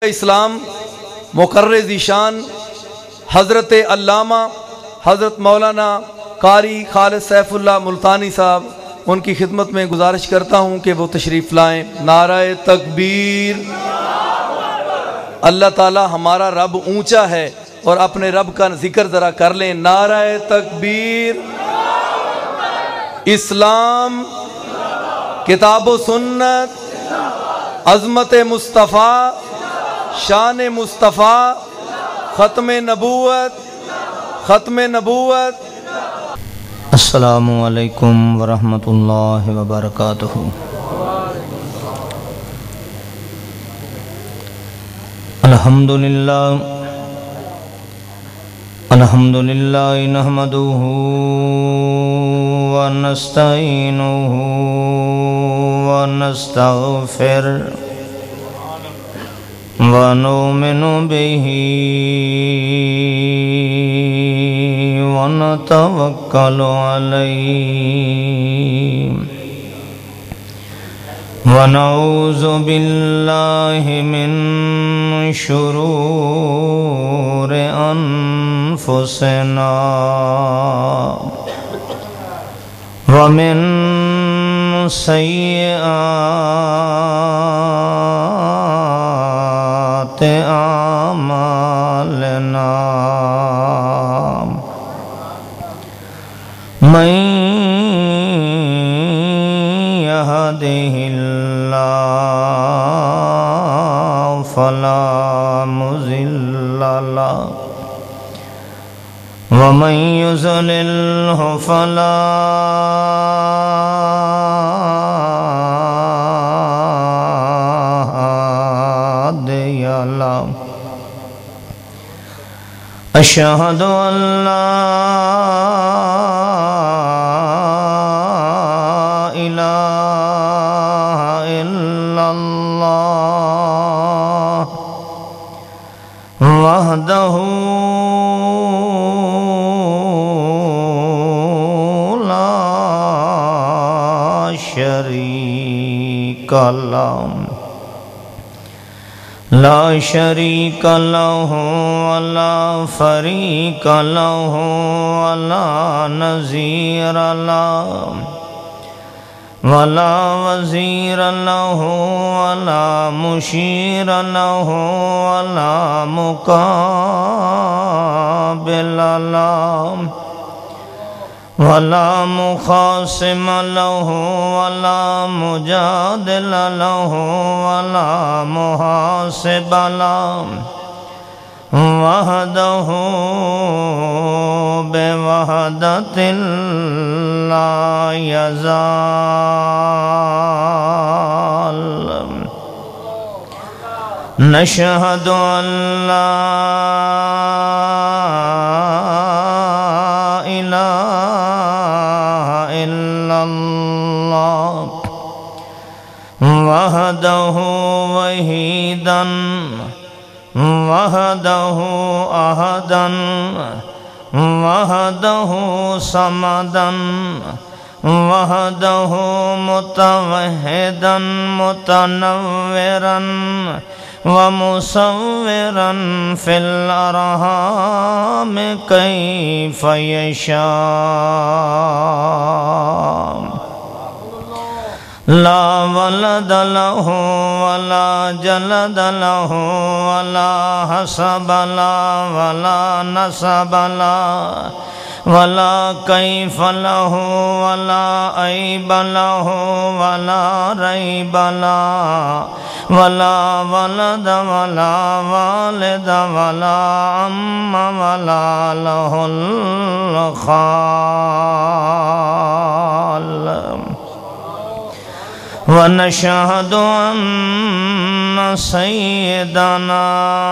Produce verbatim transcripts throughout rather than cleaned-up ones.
اسلام مقرر ذیشان حضرت علامہ حضرت مولانا قاری خالد سیف اللہ ملتانی صاحب، ان کی خدمت میں گزارش کرتا ہوں کہ وہ تشریف لائیں۔ نعرہ تکبیر۔ اللہ تعالی ہمارا رب اونچا ہے اور اپنے رب کا ذکر ذرا کر لیں۔ نعرہ تکبیر۔ اسلام، کتاب و سنت، عظمت مصطفیٰ، شان مصطفیٰ، ختم نبوت، ختم نبوت۔ السلام علیکم ورحمۃ اللہ وبرکاتہ۔ الحمدللہ الحمدللہ نحمدہ ونستعینہ ونستغفر ونؤمن بہ ونتوکل علیہ ونعوذ باللہ من شرور انفسنا ومن سیئات اعمالنا، من يهده الله فلا مضل له ومن يضلله فلا هادي له۔ أشهد أن لا إله إلا الله وحده لا شريك له لا شريك له ولا فريق له ولا نظير له ولا وزير له ولا مشير له ولا مقابل له ولا مخاصم له ولا مجادل له ولا محاسب له، وحده بوحدة لا يزال۔ نشهد أن لا إله إلا الله وحده وحيدا وحده أحدا وحده صمدا وحده متوحدا متنورا ومصورا في الأرحام كيف يشاء، لا ولد له ولا جلد له ولا حسب له ولا نسب له ولا كيف له ولا عيب له ولا ريب له ولا ولد ولا والد ولا عم ولا له الخال۔ ونشهد أن سيدنا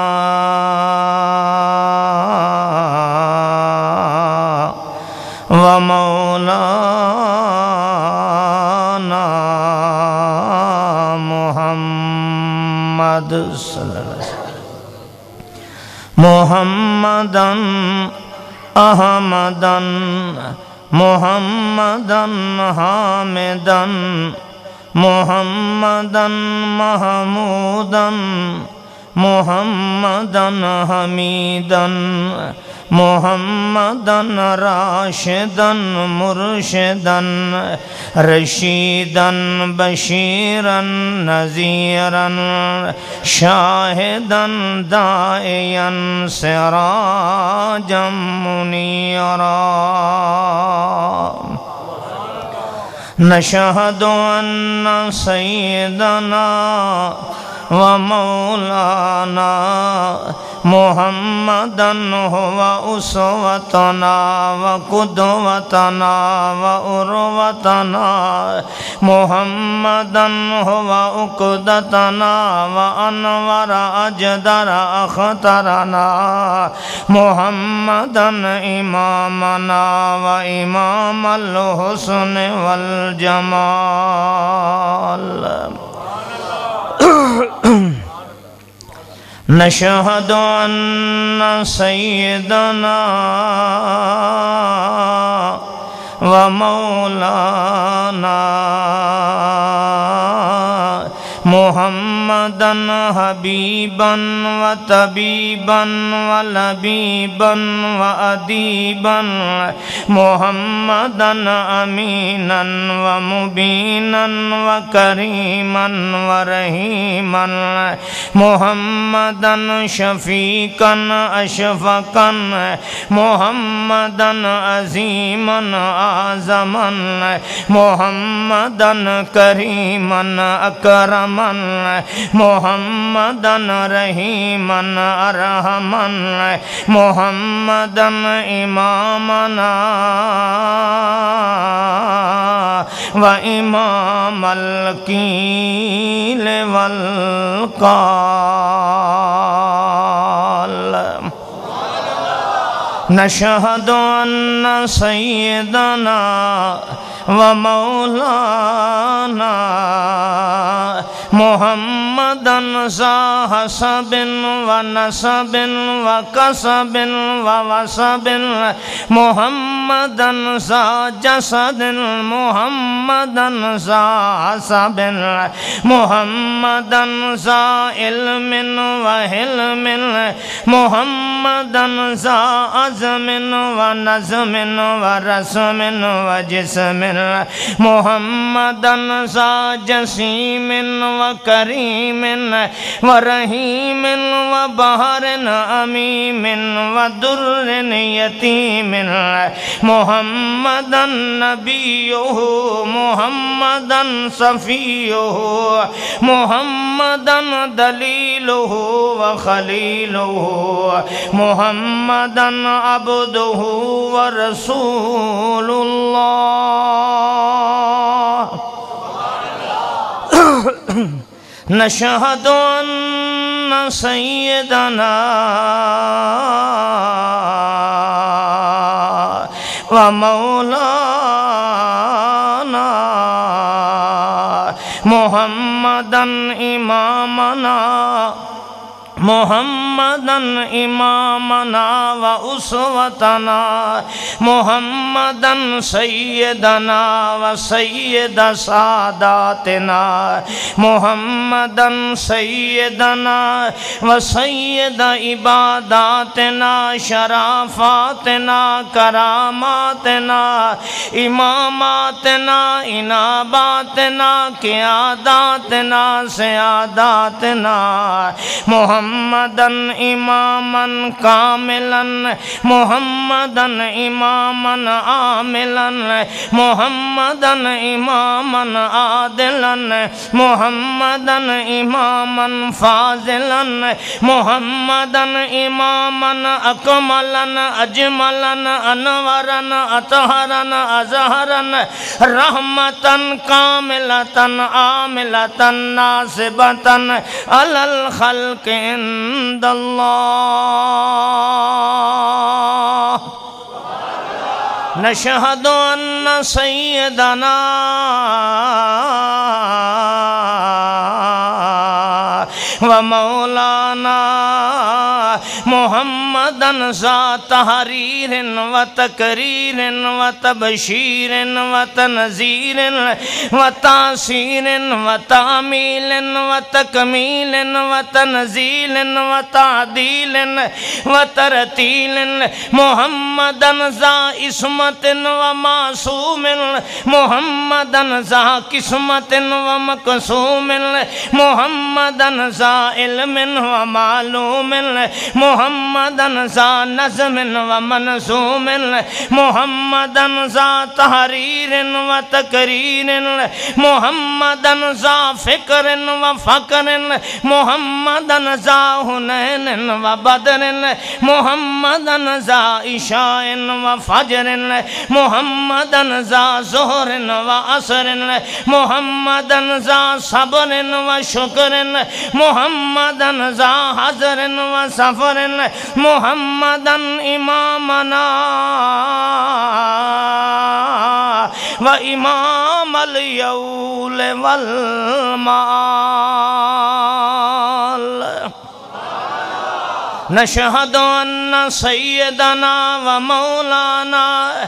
ومولانا محمد صلی اللہ علیہ وسلم محمدًا أحمدًا محمدًا حامدًا محمدًا محمودًا محمدن حمیدن محمدن راشدن مرشدن رشیدن بشیرن نذیرن شاہدن دائین سراجا منیرا نشہد ان سیدنا و مولانا محمدن هو اسوتنا و قدوتنا و اروتنا محمدن هو عقدتنا و انور اجدر اخترنا محمدن امامنا و امام الحسن والجمال نشہد ان سیدنا و مولانا محمدن حبیبا و طبیبا و لبیبا و ادیبا محمدن امینا و مبینا و کریما و رحیما محمدن شفیقا اشفقا محمدن عظیما اعظما محمدن کریما اکرما محمدن رحیما ارحما محمدن امامنا و امام القیل والقال نشہد ان سیدنا و مولانا محمدن ذا حسب و نسب و کسب و وسب محمدن ذا جسد محمدن ذا حسب محمدن ذا علم و حلم محمدن ذا عزم و نظم و رسم و جسم محمدن ذا جسیم و کریم و رحیم و بحر امیم و در یتیم محمدن نبیہ محمدن صفیہ محمدن دلیلہ و خلیلہ محمدن عبدہ و رسول اللہ نشہد ان سیدنا و مولانا محمدن امامنا محمدن امامنا و اسوتنا محمدن سیدنا و سید ساداتنا محمدن سیدنا و سید عباداتنا شرافاتنا کراماتنا اماماتنا اناباتنا قیاداتنا سیاداتنا محمدن امامن کاملن محمدن امامن عاملن محمدن امامن عادلن محمدن امامن فاضلن محمدن امامن اکملن اجملن انورن اطہرن ازہرن رحمتن کاملتن عاملتن ناصبتن علی الخلق عند اللہ نشہد ان سیدنا و مولانا محمدن ذا تحریر و تقریر و تبشیر و تنذیر و تاثیر و تعمیل و تکمیل و تنزیل و تعدیل و ترتیل محمدن ذا عصمت و معصوم محمدن ذا قسمت و مقسوم محمدن ذا علم و معلوم محمدن ذا نظم و منظوم محمدن ذا تحریر و تقریر محمدن ذا فکر و فقر محمدن ذا حنین و بدر محمدن ذا عشاء و فجر محمدن ذا ظہر و عصر محمدن ذا صبر و شکر محمدن ذا حضر و سفر محمدن امامنا و امام الیول والمال نشہد ان سیدنا و مولانا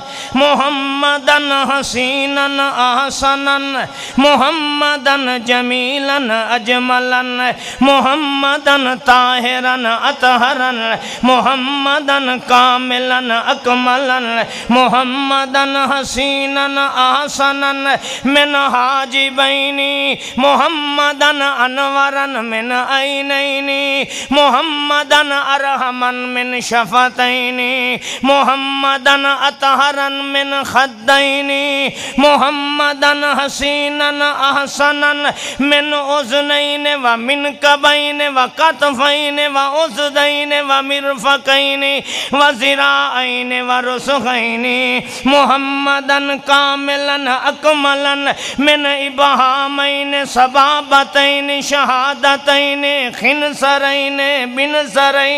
محمدن حسینن احسنن محمدن جمیلن اجملن محمدن طاہرن اطہرن محمدن کاملن اکملن محمدن حسینن احسنن من حاجبینی محمدن انورن من عینینی محمدن ارحمن من شفتینی محمدن اطہرن من خدینی محمدن حسینن احسنن من اذنین و من کبین و کتفین و عضدین و مرفقین و ذراعین و رسخین محمدن کاملن اکملن من ابہامین سبابتین شہادتین خنصرین بنصرین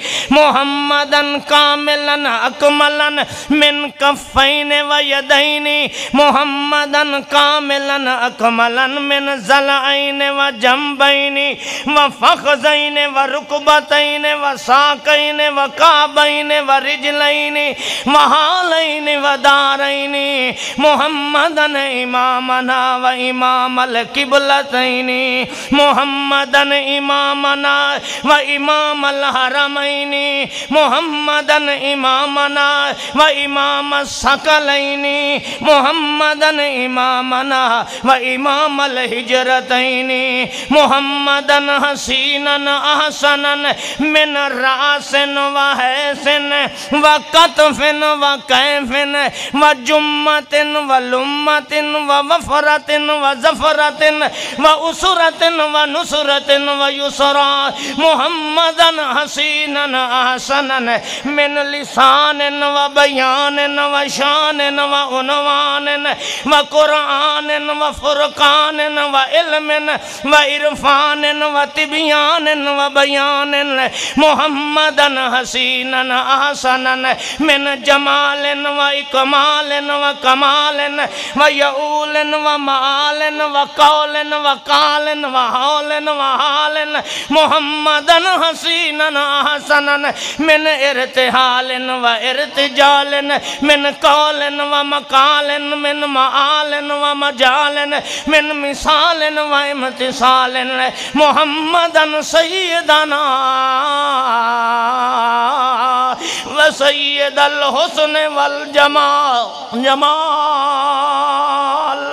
محمدن کاملن اکملن من کفین و یدین محمدن کاملن اکملن من ضلعین و جنبین و فخذین و رکبتین و ساقین و کعبین و رجلین و حالین و دارین محمدن امامنا و امام القبلتین محمدن امامنا و امام الحرمین محمدن امامنا و امام الثقلین محمدن امامنا و امام الحجرتین محمدن حسینن احسنن من رأس و حیثن و قطف و کیف و جمت و لمت و وفرت و زفرت و اسرت و نصرت و یسرا محمدن حسینن احسنن من لسان و بیان و شان و عنوان و قرآن و فرقان و علم و عرفان و تبیان و بیان محمدن حسینن احسنن من جمال و اکمال و کمال و یعول و معال و قول و قال و حول و حال محمدن حسینن احسنن من ارتحال و ارتجال من قول و مقال من معال و مجال من مثال و امتصال محمدن سیدنا و سید الحسن والجمال جمال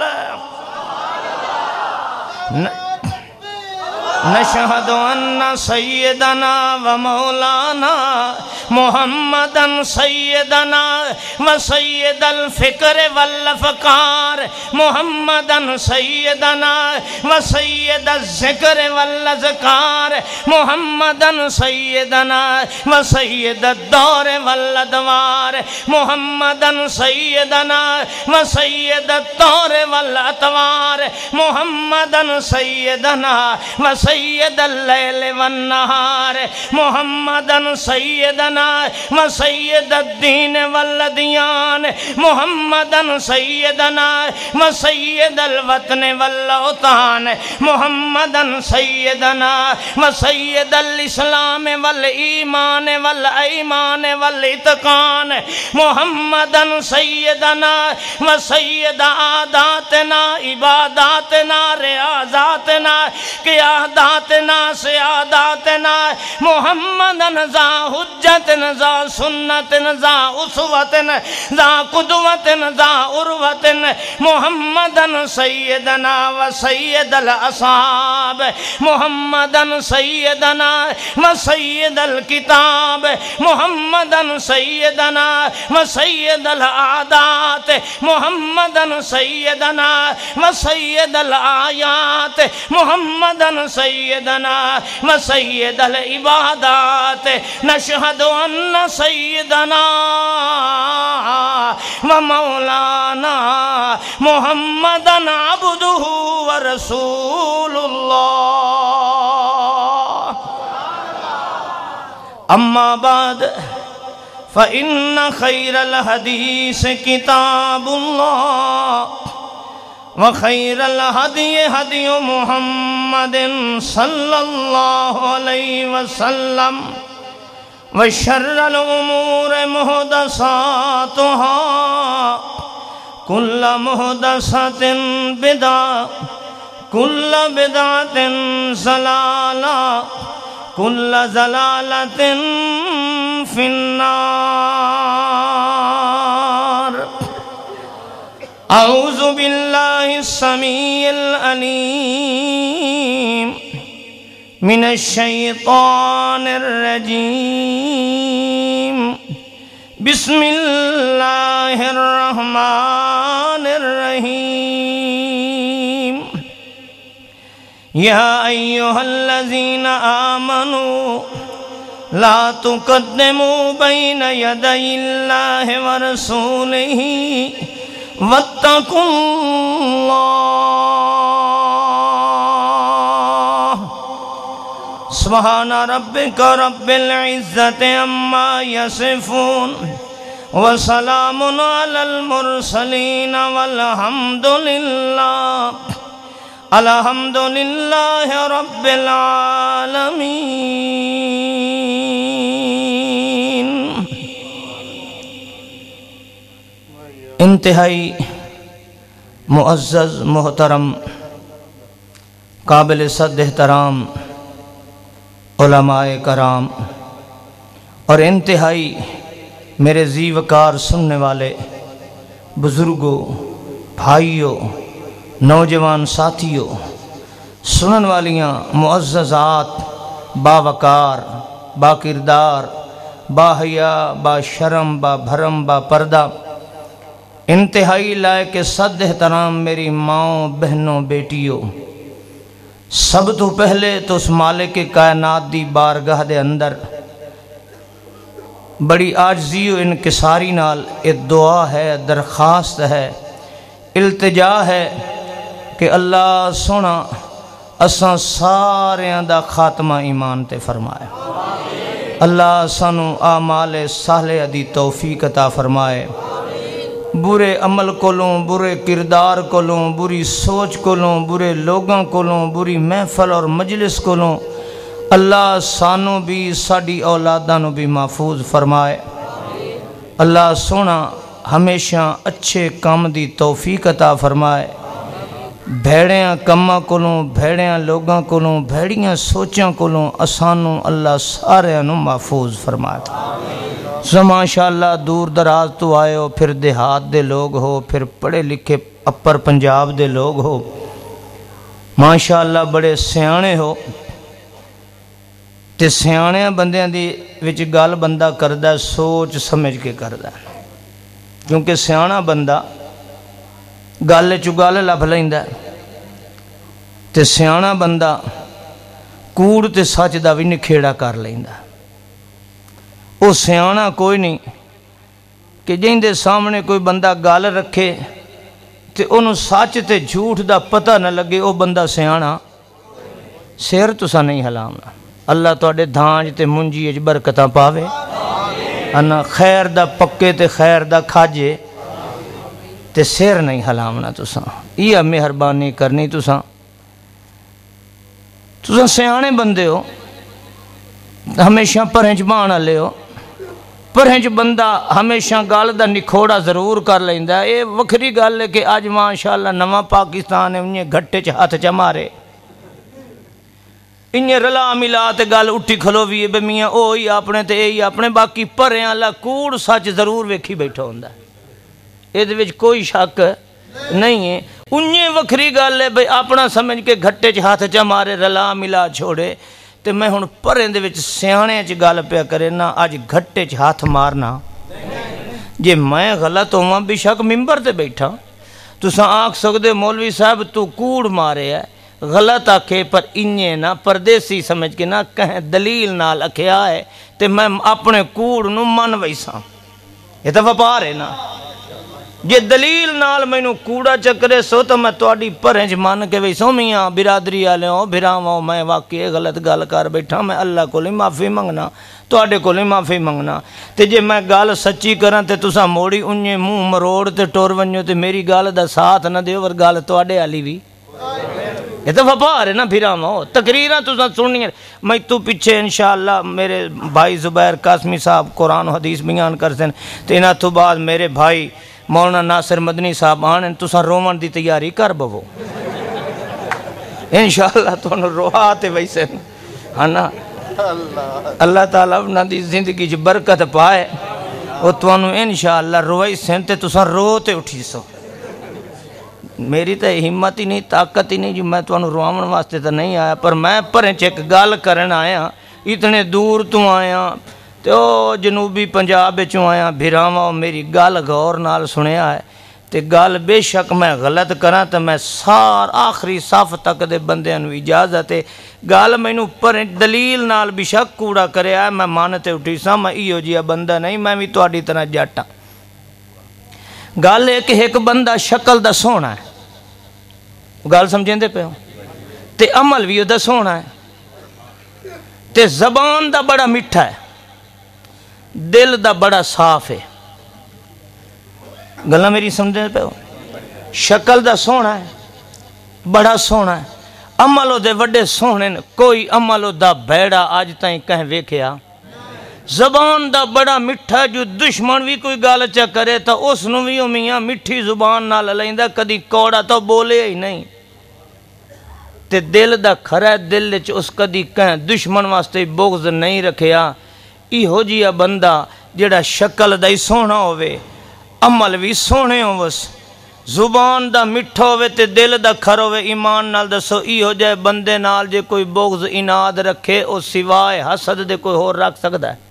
نشہد ان سیدنا و مولانا محمدن سیدنا و سید الفکر والافکار محمدن سیدنا و سید الذکر والاذکار محمدن سیدنا و سید الدور والادوار محمدن سیدنا و سید الدور والاطوار محمدن سیدنا و سید سید اللیل والنہار محمدن سیدنا و سید الدین والدیان محمدن سیدنا و سید الوطن والاوطان محمدن سیدنا و سید الاسلام والایمان والایمان والاتقان محمدن سیدنا و سید عاداتنا عباداتنا ریاضاتنا قیاداتنا سیاداتنا محمدن ذا حجتن ذا سنتن ذا اسوتن ذا قدوتن ذا عروتن محمدن سیدنا و سید الاصحاب محمدن سیدنا و سید الکتاب محمدن سیدنا و سید العادات محمدن سیدنا و سید الآیات محمدن سیدنا و سید العبادات نشہد ان سیدنا و مولانا محمدن عبدہ و رسول اللہ اما بعد فإن خير الحديث كتاب الله وخير الهدي هدي محمد صلى الله عليه وسلم وشر الأمور محدثاتها كل محدثة بدعة كل بدعة ضلالة كل ضلالة في النار أعوذ بالله السميع العليم من الشيطان الرجيم بسم الله الرحمن الرحيم يا أيها الذين آمنوا لا تقدموا بين يدي الله ورسوله واتقوا الله سبحان ربك رب العزة عما يصفون وسلام على المرسلين والحمد لله الحمد لله رب العالمين انتہائی معزز محترم قابل صد احترام علماء کرام اور انتہائی میرے ذی وقار سننے والے بزرگوں بھائیوں نوجوان ساتھیوں سنن والیاں معززات باوقار با کردار با حیا با شرم با بھرم با پردہ انتہائی لائق صد احترام میری ماؤں بہنوں بیٹیوں سب تو پہلے تو اس مالک کائنات دی بارگاہ دے اندر بڑی عاجزی و انکساری نال ایک دعا ہے درخواست ہے التجا ہے کہ اللہ سونا اساں ساریاں دا خاتمہ ایمان تے فرمائے اللہ سانو اعمال صالحہ دی توفیق عطا فرمائے برے عمل کولوں برے کردار کولوں بری سوچ کولوں برے لوگاں کولوں بری محفل اور مجلس کولوں اللہ سانو بھی ساڑی اولاداں نو بھی محفوظ فرمائے اللہ سونا ہمیشہ اچھے کام دی توفیق عطا فرمائے بھیڑیاں کماں کولوں بھیڑیاں لوگاں کولوں بھیڑیاں سوچاں کولوں اسانوں اللہ سارے نو محفوظ فرمائے سو ماشاءاللہ دور دراز تو آئے ہو پھر دیہات دے لوگ ہو پھر پڑھے لکھے اپر پنجاب دے لوگ ہو ماشاءاللہ بڑے سیانے ہو تے سیانے بندیاں دی وچ گال بندہ کردہ سوچ سمجھ کے کردہ کیونکہ سیانا بندہ گالے چو گالے لب لیندہ تے سیانا بندہ کوڑ تے سچ دا بھی نکھیڑا کر لیندہ وہ سیانا کوئی نہیں کہ جن دے سامنے کوئی بندہ گال رکھے تے انہوں سچ تے جھوٹ دا پتہ نہ لگے وہ بندہ سیانا سر تسا نہیں ہلامنا اللہ تواڈے دھانج تے منجی وچ برکتاں پاوے انا خیر دا پکے تے خیر دا کھاجے تے سر نہیں ہلامنا تسا یہ مہربانی کرنی تسا تسا سیانے بندے ہو ہمیشہ پرہنچ بانا لے ہو پرہنچ بندہ ہمیشہ گال دا نکھوڑا ضرور کر لیندا ہے. اے وکھری گل ہے کہ آج ماشاءاللہ نواں پاکستان ہے انہیں گھٹے چ ہاتھ چ مارے انہیں رلا ملا تے گل اٹھی کھلووی ہے بے میاں اوہی اپنے تے اے اپنے باقی پرہیاں اللہ کوڑ سچ ضرور ویکھی بیٹھا ہوندا ہے. اے دے وچ کوئی شک نہیں ہے. انہیں وکھری گل ہے بھئی اپنا سمجھ کے گھٹے چ ہاتھ چ مارے رلا ملا چھوڑے تے میں ہن پریں دے وچ سیانے چ گل پیا کرے نا اج گھٹے چ ہاتھ مارنا جے میں غلط ہواں بے شک ممبر تے بیٹھا تساں آکھ سکدے مولوی صاحب تو کوڑ مارے ہے غلط آکھے پر انہیں نا پردیسی سمجھ کے نا کہیں دلیل نال اکھیا ہے تے میں اپنے کوڑ نو من ویساں یہ تو وپار ہے نا جے دلیل نال میں نو کوڑا چکرے سو تو میں تواڈی پرہنچ مان کے ویسوں میاں برادری والے ہوں بھراواں میں واقعی غلط گل کر بیٹھا میں اللہ کو معافی منگنا تواڈے کو معافی منگنا تے جے میں گل سچی کراں تے تساں موڑی انہیں منہ مروڑ تے ٹور ونجو تے میری گل دا ساتھ نہ دیو ور گل تواڈے والی وی یہ تو وپار ہے نا بھراواں تقریراں تساں سننی میں تو پیچھے انشاءاللہ میرے بھائی زبیر قاسمی صاحب قرآن و حدیث بیان کرتے ہیں تے انہاں تو بعد میرے بھائی مولانا ناصر مدنی صاحب آنے تساں رومن دی تیاری کر بو انشاءاللہ تو روحا تے ویسے ہانا اللہ تعالیٰ اپنا دی زندگی جو برکت پائے وہ تو انشاءاللہ روئی سنتے تساں رو تے اٹھی سو میری تو ہمت ہی نہیں طاقت ہی نہیں جو میں تو روامن واسطے تو نہیں آیا پر میں پریں چیک گال کرن آیا اتنے دور تو آیا تو جنوبی پنجاب چوں آیا بھراواں میری گل غور نال سنیا ہے تے گل بے شک میں غلط کراں تو میں سار آخری صف تک دے بندے نو اجازت ہے گل مینوں پر دلیل نال بے شک کوڑا کریا ہے میں مانتے اٹھی سا میں ایو جیا بندہ نہیں میں بھی تواڈی طرح جٹ ہاں. گل ہے کہ ایک بندہ شکل دا سونا ہے گل سمجھیں دے پہ ہوں تے عمل بھی دا سونا ہے تے زبان دا بڑا مٹھا ہے دل دا بڑا صاف ہے گلہ میری سمجھیں پہ ہو شکل دا سونا ہے بڑا سونا ہے عملو دے وڈے سونے کوئی عملو دا بیڑا آج تائیں کہیں ویکھیا زبان دا بڑا مٹھا جو دشمن بھی کوئی گال چا کرے تا اس نو بھی میاں مٹھی زبان نہ للیندہ کدی کوڑا تو بولے ہی نہیں تے دل دا کھرے دل چ اس کدی کہیں دشمن واسطے بغض نہیں رکھیا ای ہو جیا بندہ جڑا شکل دا ہی سونا ہوئے عمل بھی سونے ہوس زبان دا مٹھا ہوئے تے دل دا کھر ہوئے ایمان نال دسو ای ہو جائے بندے نال جے کوئی بغض اناد رکھے او سوائے حسد دے کوئی اور رکھ سکتا ہے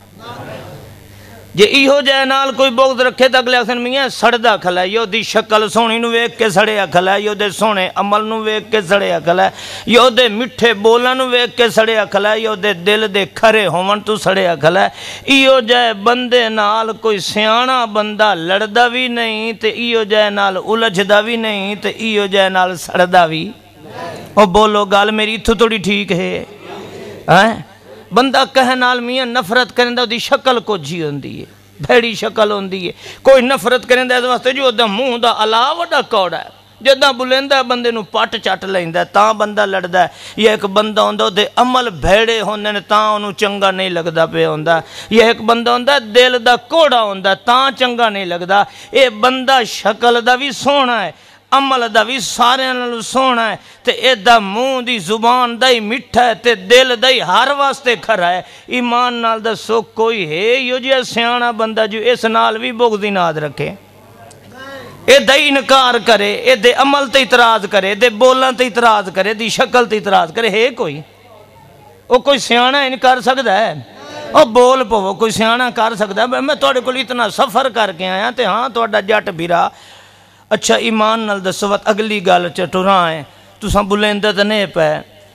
جے ای ہو جائے نال کوئی بغض رکھے تا اگلے اکسن میاں سڑدہ کھلا ہے یو دی شکل سونی نو ویک کے سڑے کھلا ہے یو دے سونے عمل نو ویک کے سڑے کھلا ہے یو دے مٹھے بولا نو ویک کے سڑے کھلا ہے یو دے دل دے کھرے ہومن تو سڑے کھلا ہے ای ہو جائے بندے نال کوئی سیانا بندہ لڑدہ بھی نہیں تے ای ہو جائے نال الجھدہ بھی نہیں تے ای ہو جائے نال سڑدہ بھی او بولو گال میری تو توڑی ٹھیک ہے بندہ کہہ نال میاں نفرت کریں دا دی شکل کو جی ہوندی ہے بھیڑی شکل ہوندی ہے کوئی نفرت کریں دا اس واسطے جو دا منہ دا علاوہ دا کوڑا ہے جدہ بلندہ بندے نو پاٹ چاٹ لیندہ ہے تاں بندہ لڑدہ ہے یہ ایک بندہ ہوندہ دے عمل بھیڑے ہوندے نے تاں انہوں چنگا نہیں لگدہ پہ ہوندہ یہ ایک بندہ ہوندہ دل دا کوڑا ہوندہ تاں چنگا نہیں لگدہ اے بندہ شکل دا بھی سونا ہے عمل دا بھی سارے نالو سونا ہے تے اے دا منہ دی زبان دا ہی مٹھا ہے تے دل دا ہی ہر واسطے کھرا ہے ایمان نال دا سو کوئی ہے یو جی سیانا بندہ جو اس نال بھی بغض اناد رکھے اے دا انکار کرے اے دے عمل تے اعتراض کرے دے بولن تے اعتراض کرے دی شکل تے اعتراض کرے ہے کوئی او کوئی سیانا انکار سکتا ہے او بول پو کوئی سیانا کر سکتا ہے میں توڑے کو اتنا سفر کر کے آیا تے ہاں توڑا جٹ بھیرا اچھا ایمان نال دسوت اگلی گال چٹورائیں تو ساں بلندہ دنے پہ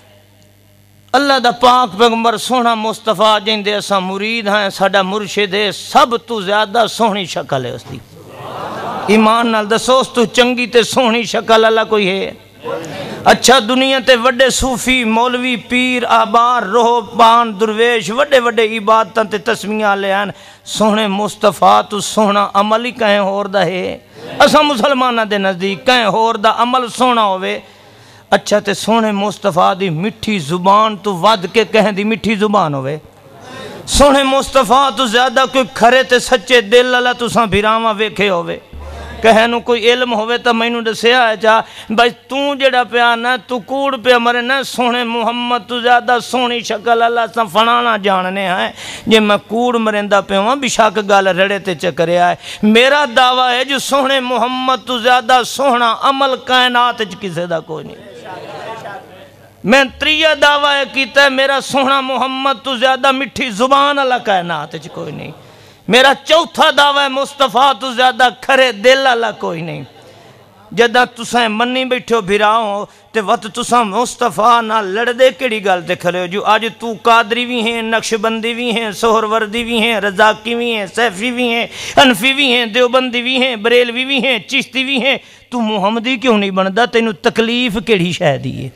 اللہ دا پاک پیغمبر سونا مصطفیٰ جن دے اسا مرید ہیں ساڑا مرشد ہے سب تو زیادہ سونی شکل ہے اس دی ایمان نال دسوس تو چنگی تے سونی شکل اللہ کوئی ہے اچھا دنیا تے وڈے صوفی مولوی پیر احبار روحبان درویش وڈے وڈے عبادتاں تے تسمیاں لے ہیں سونے مصطفیٰ تو سونا عمل ہی کہیں ہور دا ہے اسا مسلمانہ دے نزدیک کہیں ہور دا عمل سونا ہوئے اچھا تے سونے مصطفیٰ دی مٹھی زبان تو ود کے کہیں دی مٹھی زبان ہوئے سونے مصطفیٰ تو زیادہ کوئی کھرے تے سچے دل اللہ تو ساں بھیراواں ویکھے ہوئے کہنو کوئی علم ہوئے تا میں نو دسیا ہے جا بھائی توں جڑا پیا نا تو کوڑ پیا مرے نا سونے محمد تو زیادہ سونی شکل اللہ سا فنانا جاننے ہیں جے میں کوڑ مرندہ پیا ہوں بشاک گال رڑے تے چکرے آئے میرا دعویٰ ہے جو سونے محمد تو زیادہ سونا عمل کائنات کسے دا کوئی نہیں میں تریہ دعویٰ ہے کیتا ہے میرا سونا محمد تو زیادہ مٹھی زبان اللہ کائنات کوئی نہیں میرا چوتھا دعویٰ ہے مصطفیٰ تو زیادہ کھرے دل اللہ کوئی نہیں جدہ تسائیں منی بیٹھے ہو بھیراؤں تے وقت تساں مصطفیٰ نہ لڑ دے کڑی گال تے کھلے ہو جو آج تو قادری بھی ہیں نقش بندی بھی ہیں سہر وردی بھی ہیں رضاقی بھی ہیں سیفی بھی ہیں انفی بھی ہیں دیوبندی بھی ہیں بریلوی بھی ہیں چشتی بھی ہیں تو محمدی کیوں نہیں بندہ تینوں تکلیف کڑی شہ دیئے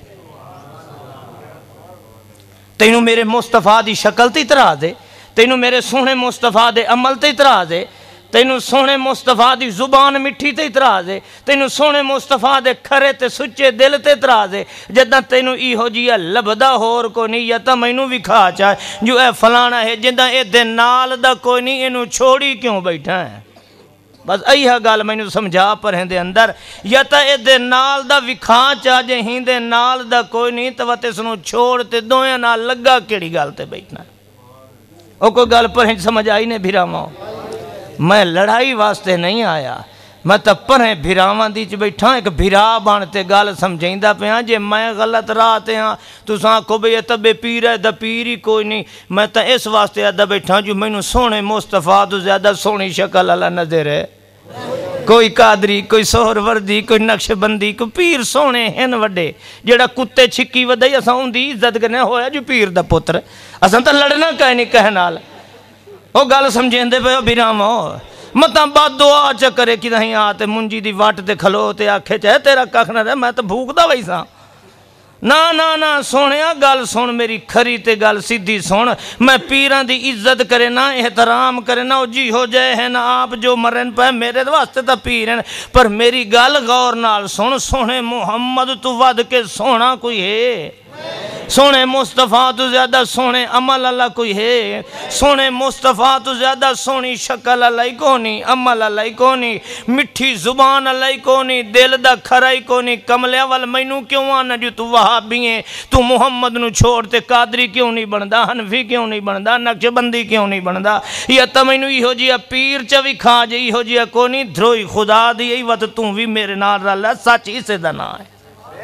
تینوں میرے مصطفیٰ دی شکل تے اتراز ہے تینوں میرے سونے مصطفیٰ دے عمل تے اتراز ہے تینوں سونے مصطفیٰ دی زبان مٹھی تے اتراز ہے تینوں سونے مصطفیٰ دے کھرے تے سچے دل تے اتراز ہے جدہ تینوں ای ہو جیا لبدہ ہور کو نہیں یا تا مینوں بھی کھا چاہے جو اے فلانا ہے جدہ اے دے نال دا کوئی نہیں انہوں چھوڑی کیوں بیٹھا ہے بس ایہا گال مینوں سمجھا پر ہیں دے اندر یا تا اے دے نال دا وکھا چاہے ہی دے نال دا کوئی نہیں تو وہ تے سنوں چھوڑ تے دویا نال لگا کیڑی گال تے بیٹھنا ہے او کوئی گال پر ہیں سمجھ آئی نے بھیراواں میں لڑائی واسطے نہیں آیا میں تا پر ہیں بھیراواں دیچ بیٹھا ایک بھیرا بانتے گال سمجھائندہ پہ ہاں جے میں غلط راتے ہاں تو ساں کو بے تبے پیر ہے دا پیری کوئی نہیں میں تا اس واسطے آدھا بیٹھا جو میں نو سونے مصطفیٰ تو زیادہ سونی شکل اللہ نظر ہے کوئی قادری کوئی سہر وردی کوئی نقش بندی کوئی پیر سونے ہیں وڈے جیڑا کتے چھکی ودائی اساں ان دی عزت کرنے ہویا جو پیر دا پتر اساں تا لڑنا کہیں نہیں کہنال او گال سمجھیں دے پہ بھیرام ہو مطلب بات دعا چکرے کی نہیں آتے منجی دی واٹ تے کھلو تے آکھے چاہے تیرا کخ نہ رہے میں تو بھوک دا ویسا نا نا نا سونیا گال سون میری کھری تے گال سیدھی سون میں پیران دی عزت کرے نا احترام کرے نا جی ہو جائے ہیں نا آپ جو مرن پہ میرے واسطے تا پیرن پر میری گال غور نال سون سونے محمد تو ود کے سونا کوئی ہے سونے مصطفیٰ تو زیادہ سونے عمل اللہ کوئی ہے سونے مصطفیٰ تو زیادہ سونی شکل اللہ کونی عمل اللہ کونی مٹھی زبان اللہ کونی دل دا کھرائی کونی کملے اول مینوں کیوں آنا جو تو وہابی ہیں تو محمد نو چھوڑتے قادری کیوں نہیں بندہ حنفی کیوں نہیں بندہ نقش بندی کیوں نہیں بندہ یا تا مینوں ہی ہو جیا پیر چوی کھا جئی ہو جیا کونی دھروئی خدا دی یہی وقت توں بھی میرے نال رلا سچی سے دنا ہے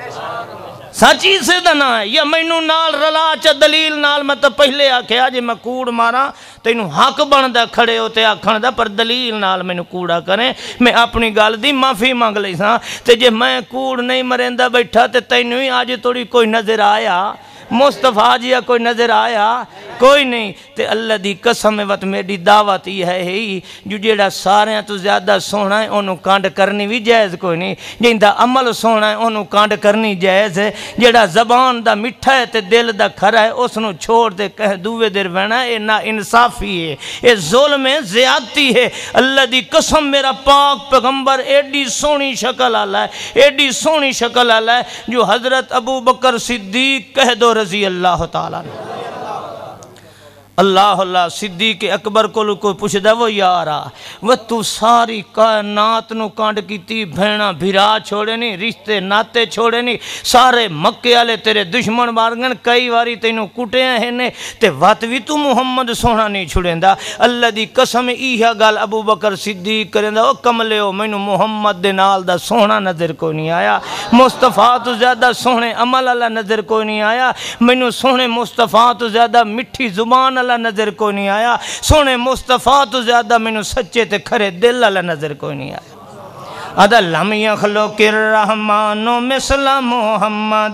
سچی سے دنا ہے یا مینوں نال رلا چا دلیل نال میں تو پہلے آکھے آجے میں کوڑ مارا تینوں حق بندہ کھڑے ہوتے آکھن دا پر دلیل نال مینوں کوڑا کریں میں اپنی گال دی معافی مانگ لئی ساں تے جے میں کوڑ نہیں مرندہ بیٹھا تے تینوں ہی آج توڑی کوئی نظر آیا مصطفیٰ جیا کوئی نظر آیا کوئی نہیں تے اللہ دی قسم وقت میری دعوت ہی ہے ہی جو جیڑا سارے تو زیادہ سونا ہے انہوں کانڈ کرنی بھی جائز کوئی نہیں جن دا عمل سونا ہے انہوں کانڈ کرنی جائز ہے جیڑا زبان دا مٹھا ہے تے دل دا کھرا ہے اس نو چھوڑ دے کہہ دوے دیر وینا ہے نا انصافی ہے یہ ظلم ہے زیادتی ہے اللہ دی قسم میرا پاک پیغمبر ایڈی سونی شکل آلہ ہے ایڈی سونی شکل آلہ ہے جو حضرت ابو بکر صدیق کہہ دو رضی اللہ تعالیٰ نے اللہ اللہ صدیق اکبر کو کوئی پوچھ دے وہ یارا وہ تو ساری کائنات نو کانڈ کیتی بھینا بھیرا چھوڑے نہیں رشتے ناتے چھوڑے نہیں سارے مکے والے تیرے دشمن مارگن کئی واری تینوں کٹے ہیں نے تے وات بھی تو محمد سونا نہیں چھڑیں دا اللہ دی قسم ایہا گال ابو بکر صدیق کریں دا او کملے ہو مینوں محمد دے نال دا سونا نظر کوئی نہیں آیا مصطفیٰ تو زیادہ سونے عمل اللہ نظر کوئی نہیں آیا مینوں سونے مصطفیٰ تو زیادہ مٹھی زبان اللہ نظر کوئی نہیں آیا سونے مصطفیٰ تو زیادہ مینوں سچے تے کھرے دل اللہ نظر کوئی نہیں آیا ادا لم یخلق الرحمن مثل محمد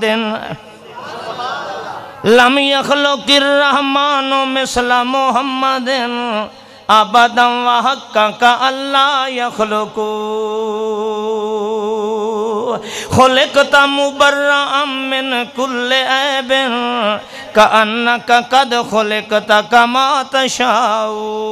لم یخلق الرحمن مثل محمد ابدا وحقا کا اللہ یخلقو خلقت مبرأ من کل عیب کأنک قد خلقت کما تشاء۔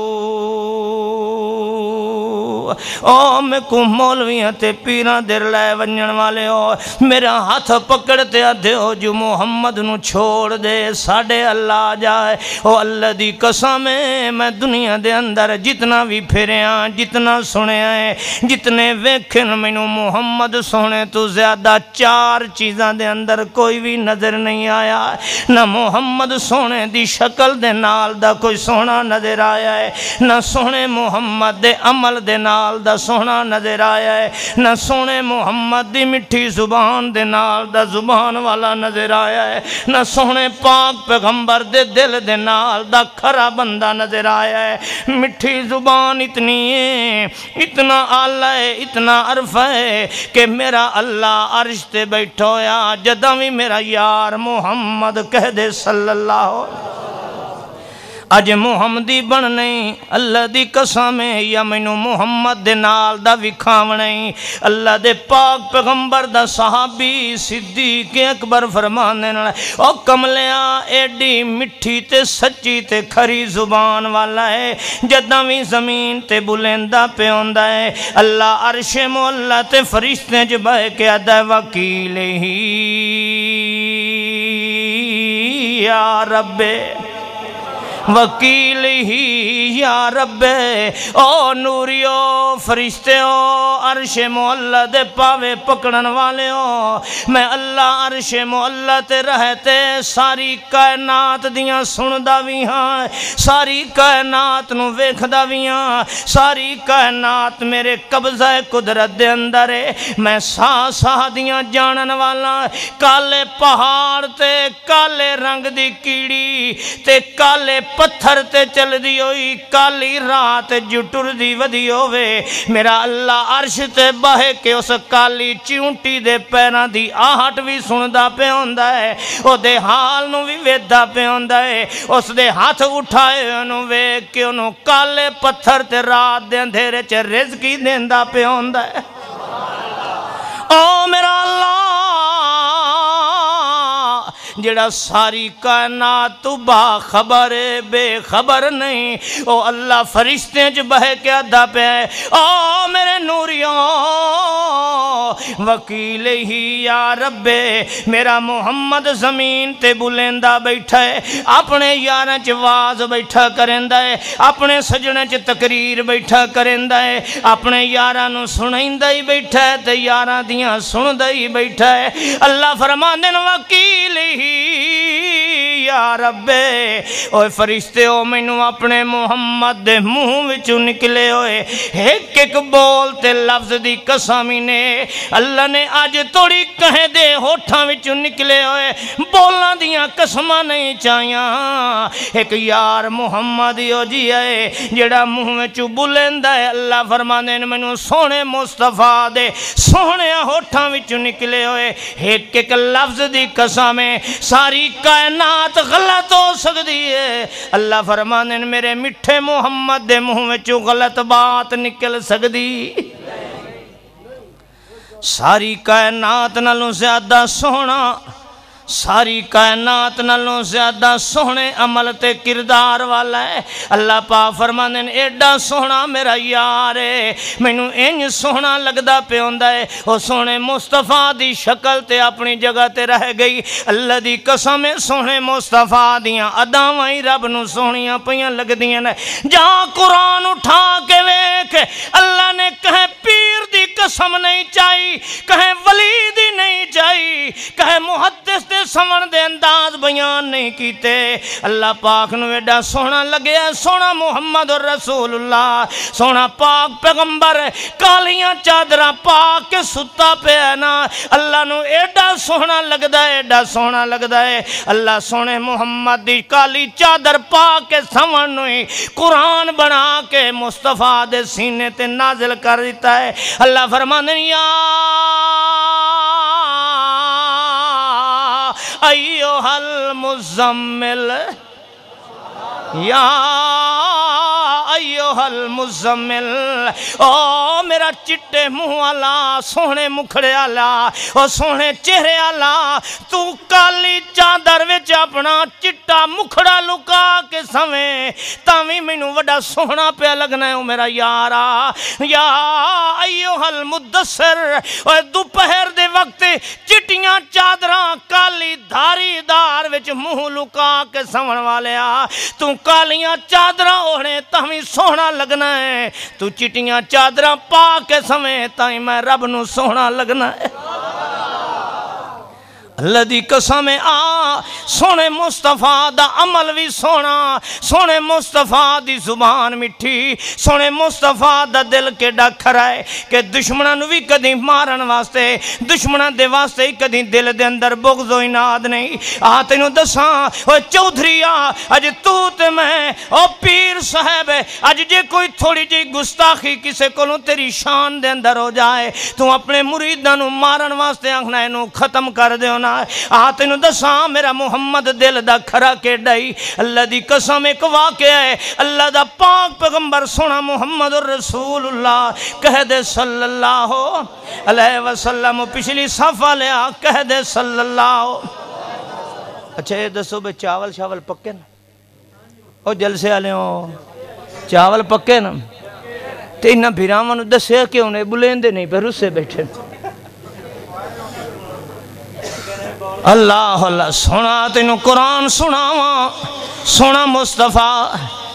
او میں کو مولویاں تے پیران دیر لائے ونجن والے ہو، میرا ہاتھ پکڑتے آدھے ہو جو محمد نو چھوڑ دے ساڑھے اللہ جائے۔ او اللہ دی قسم ہے میں دنیا دے اندر جتنا بھی پھریاں جتنا سنے آئے جتنے ویکھن مینوں محمد سونے تو زیادہ چار چیزاں دے اندر کوئی بھی نظر نہیں آیا۔ نہ محمد سونے دی شکل دے نال دا کوئی سونا نظر آیا ہے، نہ سونے محمد دے عمل دے نال دا سونا نظر آیا ہے، نہ سونے محمد دی مٹھی زبان دے نال دا زبان والا نظر آیا ہے، نہ سونے پاک پیغمبر دے دل دے نال دا کھرا بندہ نظر آیا ہے۔ مٹھی زبان اتنی ہے، اتنا آلہ ہے، اتنا عرف ہے کہ میرا اللہ عرش تے بیٹھویا جدہ بھی میرا یار محمد کہہ دے صلی اللہ علیہ وسلم۔ اج محمدی بن نہیں اللہ دی قسم ہے یا مینوں محمد دے نال دا وکھاون نہیں۔ اللہ دے پاک پیغمبر دا صحابی صدیق اکبر فرمانے نال او کملیاں ایڈی مٹھی تے سچی تے کھری زبان والا ہے جداں وی زمین تے بلندہ پہ ہوندا ہے اللہ عرش مولا تے فرشتے جو بہ کے ادا وکیل ہی یا رب وکیل ہی یا رب۔ او نوریو فرشتیو عرش معلا دے پاوے پکڑن والے ہو، میں اللہ عرش معلا تے رہتے ساری کائنات دیاں سندا وی ہاں، ساری کائنات نو ویکھدا وی ہاں، ساری کائنات میرے قبضہ قدرت دے اندر ہے۔ میں ساہ ساہ دیاں جانن والا، کالے پہاڑ تے کالے رنگ دی کیڑی تے کالے پتھر تے چل دی ہوئی کالی رات جٹر دی ودی ہوئے، میرا اللہ عرش تے بہے کے اس کالی چونٹی دے پیران دی آہٹ بھی سندہ پہ ہوندہ ہے، او دے حال نو بھی ویدہ پہ ہوندہ ہے، اس دے ہاتھ اٹھائے انہوں ویک کے انہوں کالے پتھر تے رات دے اندھیرے چے رزقی دیندہ پہ ہوندہ ہے۔ او میرا اللہ جڑا ساری کائنات تو با خبر بے خبر نہیں، او اللہ فرشتے جو بہے کے ادا پہ ہے۔ او میرے نوریوں وکیل ہی یا رب، میرا محمد زمین تے بلندہ بیٹھا ہے، اپنے یاراں چ واز بیٹھا کرندہ ہے، اپنے سجنے چ تقریر بیٹھا کرندہ ہے، اپنے یاراں نو سنائندہ ہی بیٹھا ہے تے یاراں دیاں سندہ ہی بیٹھا ہے۔ اللہ فرماندے نے وکیل ہی یا رب، اوہ فرشتے ہو مینوں اپنے محمد دے منہ وچوں نکلے ہوئے ایک ایک بولتے لفظ دی قسمی نے اللہ نے آج توڑی کہے دے ہوٹھاں وچوں نکلے ہوئے بولنا دیاں قسمہ نہیں چاہیاں، ایک یار محمد ہو جی ہے جڑا منہ وچوں بلندہ ہے۔ اللہ فرمانے نے مینوں سونے مصطفیٰ دے سونے ہوٹھاں وچوں نکلے ہوئے ایک ایک لفظ دی قسمیں ساری کائنات غلط ہو سکتی ہے، اللہ فرمانے میرے مٹھے محمد دے منہ وچوں غلط بات نکل سکتی۔ ساری کائنات نالوں زیادہ سونا، ساری کائنات نالوں زیادہ سونے عمل تے کردار والا ہے۔ اللہ پاک فرمانے ایڈا سونا میرا یار ہے، مینوں انج سونا لگدا پہ ہوندا ہے، او سونے مصطفیٰ دی شکل تے اپنی جگہ تے رہ گئی۔ اللہ دی قسم سونے مصطفیٰ دیاں اداواں ہی رب نو سونیاں پیاں لگدیاں نے۔ جہاں قرآن اٹھا کے ویکھ اللہ نے کہیں پیر دی قسم نہیں چاہی، کہیں ولی دی نہیں چاہی، کہیں محدث دے سمن دے انداز بیان نہیں کیتے۔ اللہ پاک نو ایڈا سونا لگیا، سونا محمد رسول اللہ، سونا پاک پیغمبر کالیاں چادراں پاک کے ستا پہ ہے نا، اللہ نو ایڈا سونا لگدا ہے، ایڈا سونا لگدا ہے۔ اللہ سونے محمد دی کالی چادر پاک کے سمن نو ہی قرآن بنا کے مصطفیٰ دے سینے تے نازل کر دیتا ہے۔ اللہ فرمانے یا ایوہ المزمل یا ایوہ ایوہ المزمل او میرا چٹے منہ والا سونے مکھڑے والا او سونے چہرے والا تو کالی چادر وچ اپنا چٹا مکھڑا لکا کے سویں تاویں مینوں وڈا سونا پیا لگنا ہے میرا یارا یا ایوہ المدثر او دوپہر دے وقت چٹیاں چادراں کالی دھاری دار وچ منہ لکا کے سون والیا تو کالیاں چادراں اوڑھے تاویں سونا لگنا ہے تو چٹیاں چادراں پا کے سویں تائیں میں رب نو سونا لگنا ہے اللہ دی قسم آ سونے مصطفیٰ دا عمل بھی سونا سونے مصطفیٰ دی زبان مٹھی سونے مصطفیٰ دا دل کے ڈاکھر ہے کہ دشمنہ نو بھی کدی مارن واسطے دشمنہ دے واسطے کدی دل دے اندر بغض و اناد نہیں آتے نو دساں او چودھری آ اج تو تے میں او پیر صاحب اج جے کوئی تھوڑی جی گستاخی کسے کولوں تیری شان دے اندر ہو جائے تو اپنے مریداں نو مارن واسطے آکھنا اینو ختم کر دیو آتے نو دساں میرا محمد دل دا کھرا کے ڈائی اللہ دی قسم ایک واقعہ ہے اللہ دا پاک پیغمبر سونا محمد رسول اللہ کہہ دے صلی اللہ علیہ وسلم پچھلی صفحہ لیا کہہ دے صلی اللہ اچھا یہ دسو بے چاول شاول پکے نا او جلسے آلے ہو چاول پکے نا تے انہا بھیرامانو دسے کہ انہیں بلیندے نہیں پہ رسے بیٹھے اللہ اللہ سونا تینو قرآن سناواں سونا مصطفیٰ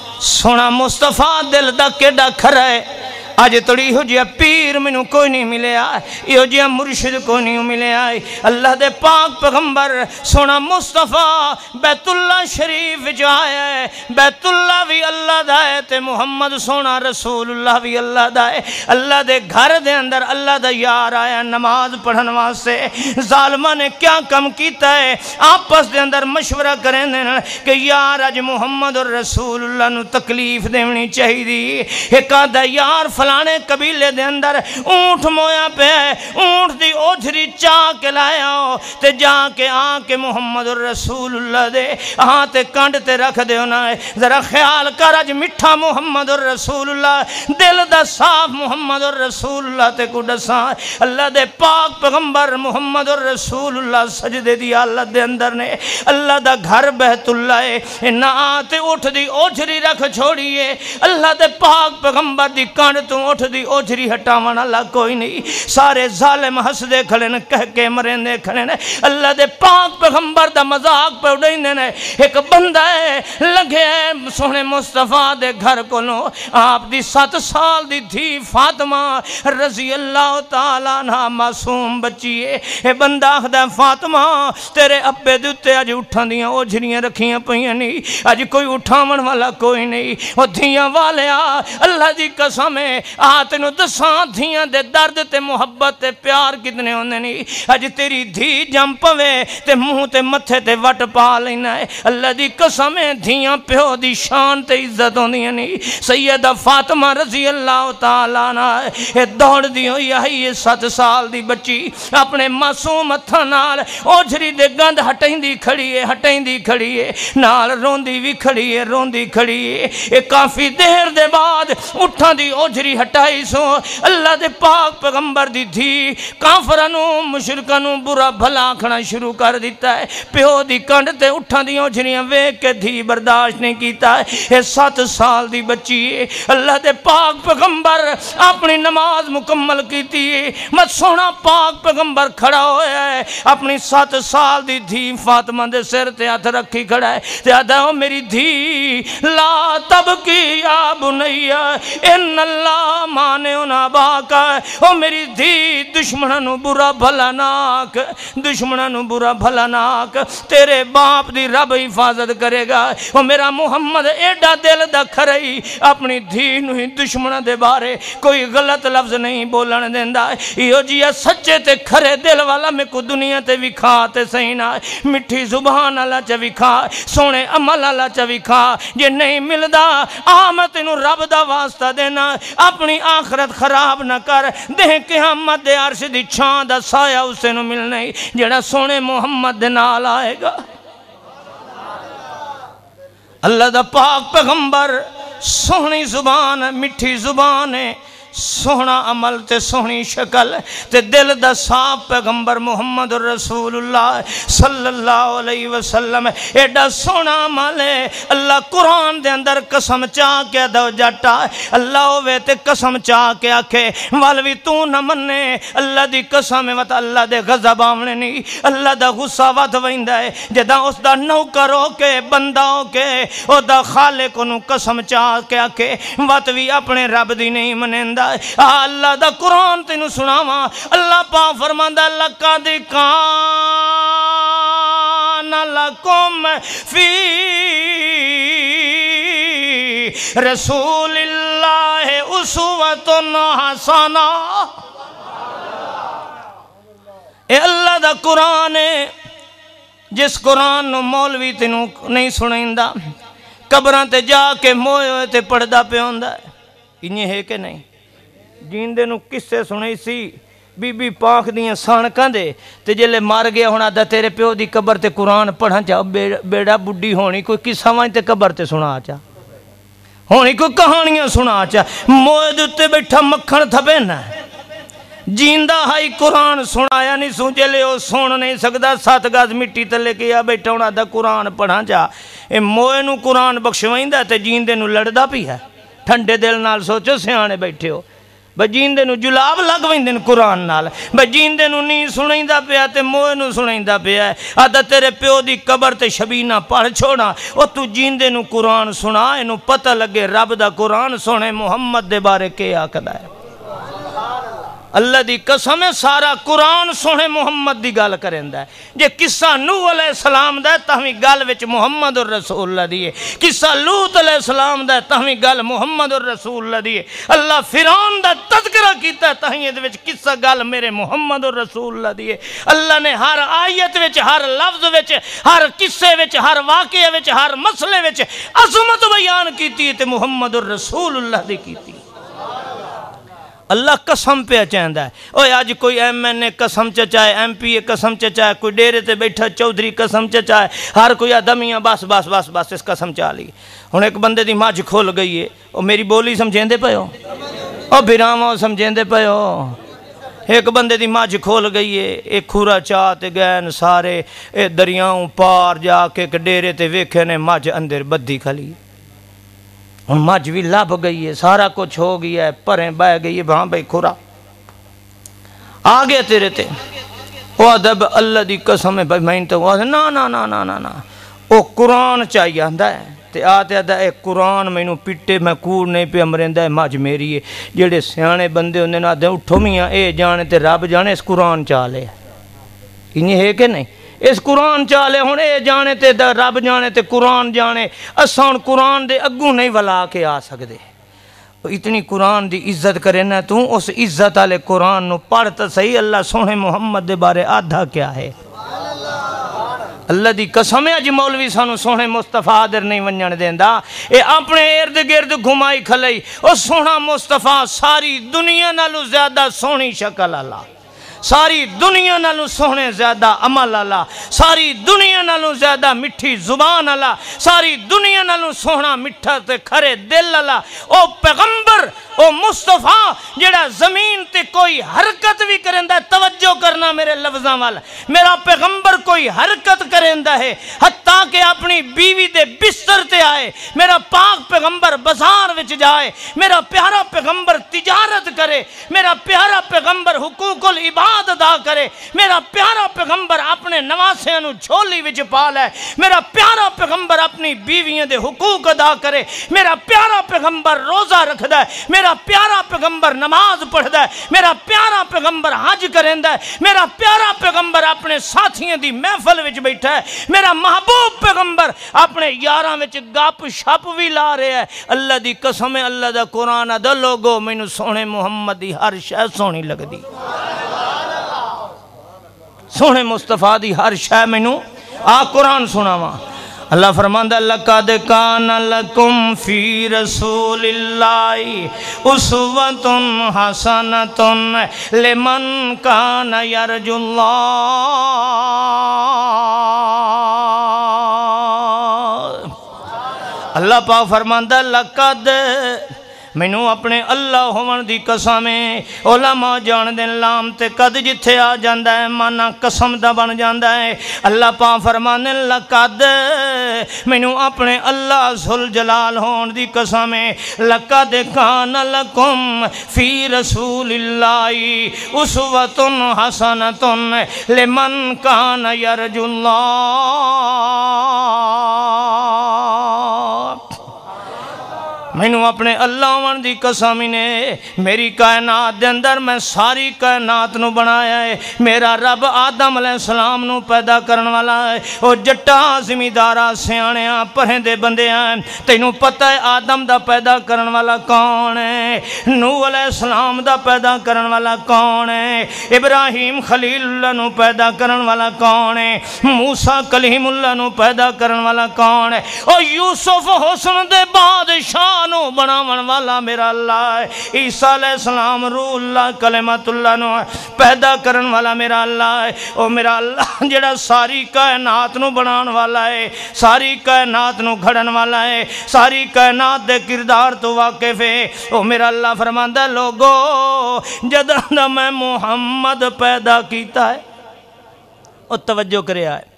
سونا مصطفیٰ دل دا کیڑا کھرائے آج تڑی ہو جیا پیر منو کوئی نہیں ملے آئے یہ ہو جیا مرشد کوئی نہیں ملے آئے اللہ دے پاک پیغمبر سونا مصطفیٰ بیت اللہ شریف جائے ہے بیت اللہ بھی اللہ دائے تے محمد سونا رسول اللہ بھی اللہ دائے اللہ دے گھر دے اندر اللہ دا یار آیا نماز پڑھن واسے ظالمہ نے کیا کم کیتا ہے آپس دے اندر مشورہ کریں دینا کہ یار آج محمد اور رسول اللہ نو تکلیف دیونی چاہی دی ایک آدھا یار فلاں فلانے قبیلے دے اندر اونٹ مویا پہ اونٹ دی اوجھری چاہ کے لائے آؤ تے جا کے آن کے محمد رسول اللہ دے آن تے کانڈ تے رکھ دے ہونا ہے ذرا خیال کر اج مٹھا محمد رسول اللہ دل دا صاف محمد رسول اللہ تے کو ڈساں اللہ دے پاک پیغمبر محمد رسول اللہ سجدے دی حالت دے اندر نے اللہ دا گھر بیت اللہ ہے نہ آن تے اٹھ دی اوجھری رکھ چھوڑیے اللہ دے پاک پیغمبر دی کانڈ تو اٹھ دی اوجھری ہٹاوان اللہ کوئی نہیں سارے ظالم ہس دے کھڑے نے کہہ کے مرین دے کھڑے نے اللہ دے پاک پیغمبر دا مذاق پہ اڑیں دے نے ایک بندہ ہے لگے سونے مصطفیٰ دے گھر کو لو آپ دی سات سال دی تھی فاطمہ رضی اللہ تعالیٰ عنہ معصوم بچی ہے اے بندہ خدا فاطمہ تیرے ابے دوتے آج اٹھان دیاں اوجھریاں رکھیاں پہیاں نہیں آج کوئی اٹھاون والا کوئی نہیں وہ دھیاں والے آ اللہ دی قسم ہے آتے نو دساں دھیاں دے درد تے محبت تے پیار کتنے ہونے نہیں اج تیری دھی جم پوے تے منہ تے متھے تے وٹ پا لینا ہے اللہ دی قسم ہے دھیاں پیو دی شان تے عزت ہوندیاں نہیں سیدہ فاطمہ رضی اللہ تعالیٰ عنہ اے دوڑ دی ہوئی آئی یہ سات سال دی بچی اپنے معصوم ہتھاں نال اوجھری دے گند ہٹیں دی کھڑی ہے ہٹیں دی کھڑی ہے نال روندی بھی کھڑی ہے روندی کھڑی ہے اے کافی دیر دے بعد اٹھاں دی اوجھری ہٹائی سو اللہ دے پاک پیغمبر دی تھی کافرانو مشرکانو برا بھلا کھنا شروع کر دیتا ہے پیو دی کنڈ تے اٹھاں دی اوجھریاں ویک کے دھی برداشت نہیں کیتا ہے اے سات سال دی بچی ہے اللہ دے پاک پیغمبر اپنی نماز مکمل کیتی ہے مت سونا پاک پیغمبر کھڑا ہویا ہے اپنی سات سال دی دھی فاطمہ دے سر تے ہاتھ رکھی کھڑا ہے تے آدھا ہو میری دھی لا تبکی یا بنیا ان اللہ مانے انا باقا او میری دھی دشمنانو برا بھلا ناک دشمنانو برا بھلا ناک تیرے باپ دی رب حفاظت کرے گا او میرا محمد ایڈا دل دا کھرئی اپنی دھی نو ہی دشمنہ دے بارے کوئی غلط لفظ نہیں بولن دیندہ یہ جیا سچے تے کھرے دل والا میں کو دنیا تے وکھا تے سینا مٹھی زبان اللہ چا وکھا سونے عمل اللہ چا وکھا یہ نہیں ملدا آمد انو رب دا واسطہ دینا اپنی آخرت خراب نہ کر دیں قیامت دے عرش دی چھان دا سایہ اسے نو ملنے جڑا سونے محمد دے نال آئے گا اللہ دا پاک پیغمبر سونی زبان ہے میٹھی زبان ہے سونا عمل تے سونی شکل تے دل دا صاف پیغمبر محمد رسول اللہ صلی اللہ علیہ وسلم ایڈا سونا عمل ہے اللہ قرآن دے اندر قسم چاہ کے دو جاٹا اللہ ہوئے تے قسم چاہ کے آکھے والوی تو نہ منے اللہ دی قسم وط اللہ دے غضب آمنے نہیں اللہ دا غصہ وط ویندہ ہے جدہ اس دا نوکر ہو کے بندہ ہو کے او دا خالق انہوں قسم چاہ کے آکھے وط وی اپنے رب دی نہیں منیندہ اللہ دا قرآن تینو سناواں اللہ پاک فرماندا لقد کان لکم فی رسول اللہ اسوۃ حسنہ اے اللہ دا قرآن ہے جس قرآن نو مولوی تینو نہیں سنائندہ قبران تے جا کے موئے ہوئے تے پڑھدا پہ ہوندا ہے انہیں ہے کہ نہیں جیندے نو کس سے سنائی سی بی بی پاک دیاں سانکاں دے تے جلے مار گیا ہونا دا تیرے پیو دی قبر تے قرآن پڑھاں چاہ بیڑا بڈی ہونی کوئی قصہ وائن تے قبر تے سنا چاہ ہونی کوئی کہانیاں سنا چاہ موئے دوتے بیٹھا مکھن تھبے نا جیندہ ہائی قرآن سنایا نہیں سن جلے ہو سن نہیں سکتا سات گاز مٹی تلے کیا بیٹھا ہونا دا قرآن پڑھاں چاہ اے موئے نو قرآن بخشوائندہ تے جیندے نو لڑدا پی ہے ٹھنڈے دل نال سوچو سیانے بیٹھے ہو بجیندے نو جلاب لگ ویندے قرآن نال بجیندے نو نہیں سنائندہ پیا تے موئے نو سنائندہ پیا ہے آدھا تیرے پیو دی قبر تے شبینہ پڑھ چھوڑا او تو جیندے نو قرآن سنا انو پتہ لگے رب دا قرآن سنے محمد دے بارے کے آکدہ ہے اللہ دی قسم ہے سارا قرآن سونے محمد دی گال کریں دا ہے جے قصہ نوح علیہ السلام دا ہے تاہمی گال وچ محمد الرسول اللہ دیئے قصہ لوت علیہ السلام دا ہے تاہمی گال محمد الرسول اللہ دیئے اللہ فرعون دا تذکرہ کیتا ہے تاہمی دے وچ قصہ گال میرے محمد الرسول اللہ دیئے اللہ نے ہر آیت وچ ہر لفظ وچ ہر قصے وچ ہر واقعہ وچ ہر مسئلے وچ عظمت بیان کیتی ہے تے محمد الرسول اللہ دی کیتی اللہ قسم پہ چاہندہ ہے اوہ آج کوئی ایم این اے قسم چچائے ایم پی اے قسم چچائے کوئی ڈیرے تے بیٹھا چودھری قسم چچائے ہر کوئی آدمیاں بس بس بس بس اس قسم چاہ لی ہن ایک بندے دی ماج کھول گئی ہے او میری بولی سمجھیں دے پہ ہو او بھیراما سمجھیں دے پہ ہو ایک بندے دی ماج کھول گئی ہے ایک کھورا چاہتے گئن سارے اے دریاؤں پار جا کے ایک ڈیرے تے ویکھے نے ماج اندر بدھی کھلی ان ماج بھی لب گئی ہے سارا کچھ ہو گیا ہے پریں بہ گئی ہے بہاں بھائی کھورا آگے تیرے تے وہ دب اللہ دی قسم ہے بھائی میں تو وہ نا نا نا نا نا نا وہ قرآن چاہیے آندہ ہے تے آتے آدھا اے قرآن میں نو پٹے میں کوڑ نہیں پہ امرندہ ہے ماج میری ہے جیڑے سیانے بندے ہوندے نا دے اٹھو میاں اے جانے تے رب جانے اس قرآن چالے انہیں ہے کہ نہیں اس قرآن چالے ہونے اے جانے تے رب جانے تے قرآن جانے اسان قرآن دے اگوں نہیں ولا کے آ سکدے اتنی قرآن دی عزت کرے نا تو اس عزت آلے قرآن نو پڑھتا صحیح اللہ سونے محمد دے بارے آدھا کیا ہے اللہ دی قسم ہے جی مولوی سانو سونے مصطفیٰ در نہیں ونجن دیندہ اے اپنے ارد گرد گھمائی کھلئی او سونا مصطفیٰ ساری دنیا نالو زیادہ سونی شکل اللہ ساری دنیا نالو سونے زیادہ عمل اللہ ساری دنیا نالو زیادہ مٹھی زبان اللہ ساری دنیا نالو سونا مٹھا تے کھرے دل اللہ او پیغمبر او مصطفیٰ جڑا زمین تے کوئی حرکت بھی کرندہ ہے توجہ کرنا میرے لفظاں والا میرا پیغمبر کوئی حرکت کرندہ ہے حتیٰ کہ اپنی بیوی دے بستر تے آئے میرا پاک پیغمبر بازار وچ جائے میرا پیارا پیغمبر تجارت کرے میرا پیارا پیغمبر حقوق العباد ادا کرے میرا پیارا پیغمبر اپنے نواسیاں نو جھولی وچ پالے میرا پیارا پیغمبر اپنی بیویاں دے حقوق ادا کرے میرا پیارا پیغمبر روزہ رکھدا ہے میرا پیارا پیغمبر نماز پڑھدا ہے میرا پیارا پیغمبر حج کریندا ہے میرا پیارا پیغمبر اپنے ساتھیاں دی محفل وچ بیٹھا ہے میرا محبوب پیغمبر اپنے یاراں وچ گپ شپ بھی لا رہا ہے اللہ دی قسم ہے اللہ دا قرآن دا لوگو مینوں سونے محمد دی ہر شے سونی لگدی سونے مصطفیٰ دی ہر شے مینوں آ قرآن سناواں اللہ فرماندہ لَقَدْ كَانَ لَكُمْ فِي رَسُولِ اللَّهِ أُسْوَةٌ حَسَنَةٌ لِمَنْ كَانَ يَرْجُو اللَّهَ اللہ پاک فرماندا لقد مینوں اپنے اللہ ہوون دی قسم ہے۔ علماء جان دین لام تے قد جتھے آ جاندا ہے مانا قسم دا بن جاندا ہے۔ اللہ پاک فرمانے لقد مینوں اپنے اللہ ذل جلال ہون دی قسم ہے۔ لقد کان لکم فی رسول اللہ اسوۃ حسنۃ لمن کان یرجو اللہ۔ مینوں اپنے اللہ ون دی قسم نے میری کائنات دے اندر میں ساری کائنات نو بنایا ہے۔ میرا رب آدم علیہ السلام نو پیدا کرن والا ہے۔ او جٹا زمیندارا سیاںیاں پرہندے بندیاں تینوں پتہ ہے آدم دا پیدا کرن والا کون ہے، نوح علیہ السلام دا پیدا کرن والا کون ہے، ابراہیم خلیل اللہ نو پیدا کرن والا کون ہے، موسیٰ کلیم اللہ نو پیدا کرن والا کون ہے، او یوسف حسن دے بادشاہ نو بناون والا میرا اللہ ہے۔ عیسیٰ علیہ السلام روح اللہ کلمت اللہ نو پیدا کرن والا میرا اللہ ہے۔ او میرا اللہ جڑا ساری کائنات نو بنان والا ہے، ساری کائنات نو گھڑن والا ہے، ساری کائنات دے کردار تو واقف ہے۔ او میرا اللہ فرماندا لوگو جداں دا میں محمد پیدا کیتا ہے، او توجہ کریا ہے،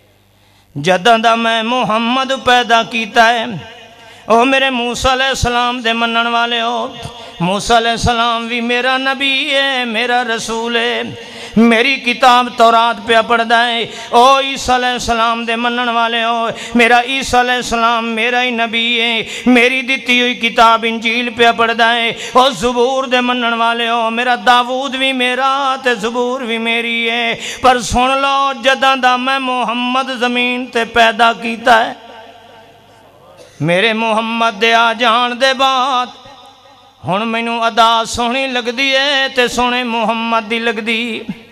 جداں دا میں محمد پیدا کیتا ہے۔ او میرے موسیٰ علیہ السلام دے منن والے ہو، موسیٰ علیہ السلام بھی میرا نبی ہے، میرا رسول ہے، میری کتاب تورات پہ پڑھدا ہے۔ او عیسیٰ علیہ السلام دے منن والے ہو، میرا عیسیٰ علیہ السلام میرا ہی نبی ہے، میری دتی ہوئی کتاب انجیل پہ پڑھدا ہے۔ او زبور دے منن والے ہو، میرا داود بھی میرا تے زبور بھی میری ہے۔ پر سن لو جداں دا میں محمد زمین تے پیدا کیتا ہے، میرے محمد دے آ جان دے بعد ہن مینوں ادا سونی لگ دی ہے تے سونے محمد دی لگ دی،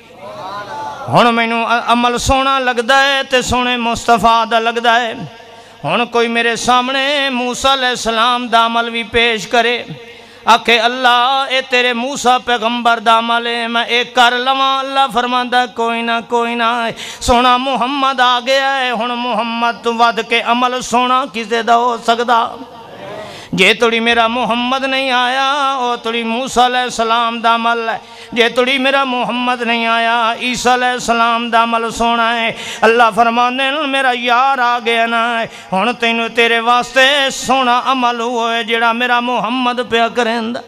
ہن مینوں عمل سونا لگدا ہے تے سونے مصطفیٰ دا لگدا ہے۔ ہن کوئی میرے سامنے موسیٰ علیہ السلام دا عمل بھی پیش کرے، آکھے اللہ اے تیرے موسیٰ پیغمبر دا عمل ہے میں ایک کر لواں، اللہ فرماندا کوئی نہ کوئی نہ، سونا محمد آ گیا ہے، ہن محمد تو ود کے عمل سونا کسے دا ہو سکدا؟ جے توڑی میرا محمد نہیں آیا او توڑی موسیٰ علیہ السلام دا عمل ہے، جے توڑی میرا محمد نہیں آیا عیسیٰ علیہ السلام دا عمل سونا ہے۔ اللہ فرمانے میرا یار آ گیا نا، ہن تینوں تیرے واسطے سونا عمل ہوئے جڑا میرا محمد پیا کریندا۔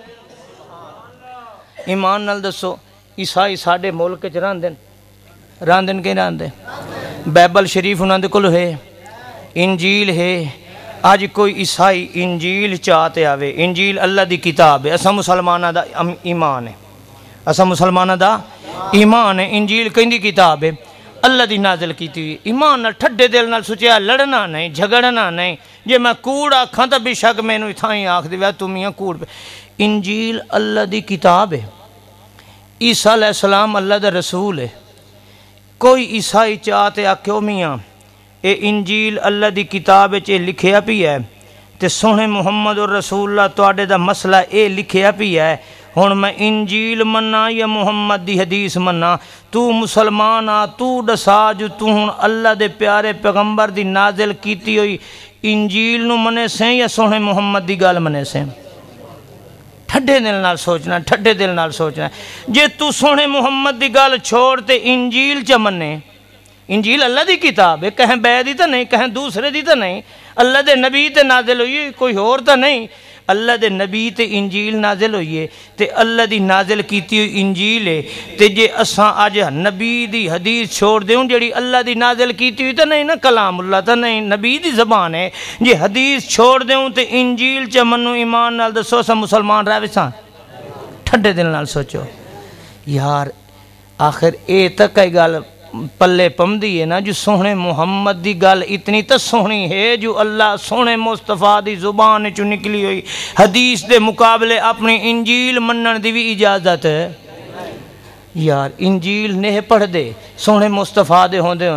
ایمان نال دسو عیسائی ساڈے ملک وچ رہندے رہندے کہ رہندے؟ بائبل شریف انہاں دے کول ہے، انجیل ہے۔ آج کوئی عیسائی انجیل چاہتے آوے، انجیل اللہ دی کتاب ہے، اسا مسلمانہ دا ایمان ہے، اسا مسلمانہ دا ایمان ہے، انجیل کہیں کتاب ہے اللہ دی نازل کیتی ہوئی۔ ایمان نال ٹھڈے دل نال سوچیا لڑنا نہیں جھگڑنا نہیں، جے میں کوڑ آکھاں تا بے شک میں نو تھائیں آکھ دے ویا تمیاں کوڑ پہ۔ انجیل اللہ دی کتاب ہے، عیسیٰ علیہ السلام اللہ دا رسول ہے۔ کوئی عیسائی چاہتے آکھو میاں اے انجیل اللہ دی کتاب اے لکھیا پی ہے تے سونے محمد اور رسول اللہ تواڈے دا مسئلہ اے لکھیا پی ہے، ہن میں انجیل مننا یا محمد دی حدیث مننا؟ تو مسلمان آ، تو دسا جو تو ہن اللہ دے پیارے پیغمبر دی نازل کیتی ہوئی انجیل نو منے سے یا سونے محمد دی گل منے سے؟ ٹھڈے دل نال سوچنا، ٹھڈے دل نال سوچنا۔ جے تو سونے محمد دی گل چھوڑ تے انجیل چ منے، انجیل اللہ دی کتاب ہے، کہیں بے دی تا نہیں، کہیں دوسرے دی تا نہیں، اللہ دے نبی تے نازل ہوئی ہے، کوئی اور تا نہیں، اللہ دے نبی تے انجیل نازل ہوئی ہے تے اللہ دی نازل کیتی ہوئی انجیل ہے۔ تے جے اساں آج نبی دی حدیث چھوڑ دیوں جڑی اللہ دی نازل کیتی ہوئی تا نہیں نا، کلام اللہ تا نہیں، نبی دی زبان ہے، جے حدیث چھوڑ دیوں تے انجیل چا منو ایمان نال دسو سا مسلمان رہ وساں؟ ٹھڈے دل نال سوچو یار، آخر اے تک ای گل پلے پمدی ہے نا جو سونے محمد دی گل اتنی تو سونی ہے جو اللہ سونے مصطفیٰ دی زبان چو نکلی ہوئی حدیث دے مقابلے اپنی انجیل منن دی بھی اجازت ہے۔ یار انجیل نہیں پڑھ دے سونے مصطفیٰ دے ہوندے ہوئے ہیں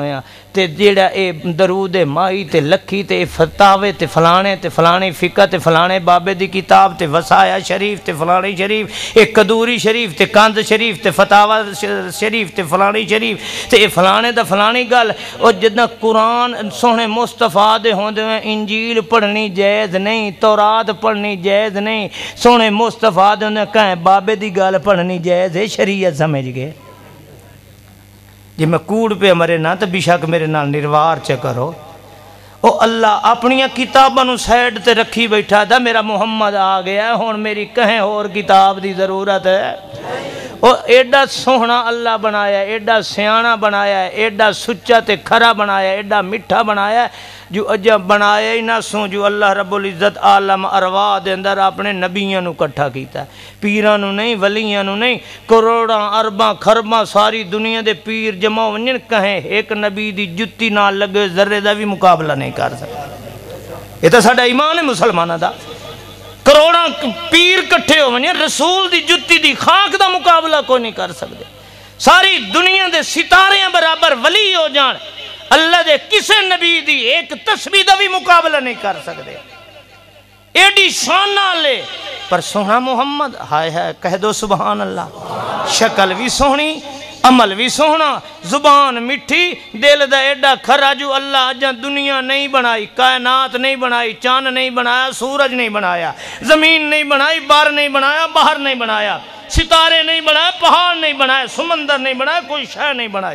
تے جیڑا اے درود مائی تے لکھی تے فتاوے تے فلانے تے فلانے فقہ تے فلانے بابے دی کتاب تے وسایا شریف تے فلانے شریف اے قدوری شریف تے کاند شریف تے فتاوہ شریف تے فلانے شریف تے اے فلانے دا فلانی گل اور جدنا قرآن سونے مصطفیٰ دے ہوندے ہیں انجیل پڑھنی جائز نہیں تورات پڑھنی جائز نہیں سونے مصطفیٰ دے ہوندے کہیں بابے دی گل پڑھنی جائز ہے شریعت سمجھ گئے جی میں کوڑ پہ مرے نا تو بیشک میرے نال نروار چے کرو او اللہ اپنی کتاباں نو سائیڈ تے رکھی بیٹھا دا میرا محمد آ گیا ہون میری کہیں اور کتاب دی ضرورت ہے او ایڈا سوہنا اللہ بنایا ایڈا سیانا بنایا ایڈا سچا تے کھرا بنایا ایڈا مٹھا بنایا جو عجب بنایا ہی نہ سوں جو اللہ رب العزت عالم ارواح دے اندر اپنے نبیوں نو کٹھا کیتا ہے پیراں نو نہیں ولیاں نو نہیں کروڑاں ارباں خرباں ساری دنیا دے پیر جمع ونجن کہیں ایک نبی دی جتی نال لگے ذرے دا بھی مقابلہ نہیں کر سکتا یہ تو ساڈا ایمان ہے مسلمانہ دا کروڑاں پیر کٹھے ہو ونجن رسول دی جتی دی خاک دا مقابلہ کوئی نہیں کر سکتے ساری دنیا دے ستاریاں برابر ولی ہو جان اللہ دے کسے نبی دی ایک تسبیح دا بھی مقابلہ نہیں کر سکتے ایڈی شانہ لے پر سونا محمد ہائے ہائے کہہ دو سبحان اللہ شکل بھی سونی عمل بھی سونا زبان مٹھی دل دا ایڈا کھرا جو اللہ جہاں دنیا نہیں بنائی کائنات نہیں بنائی چاند نہیں بنایا سورج نہیں بنایا زمین نہیں بنائی بار نہیں بنایا باہر نہیں بنایا ستارے نہیں بنایا پہاڑ نہیں بنایا سمندر نہیں بنایا کوئی شے نہیں بنائی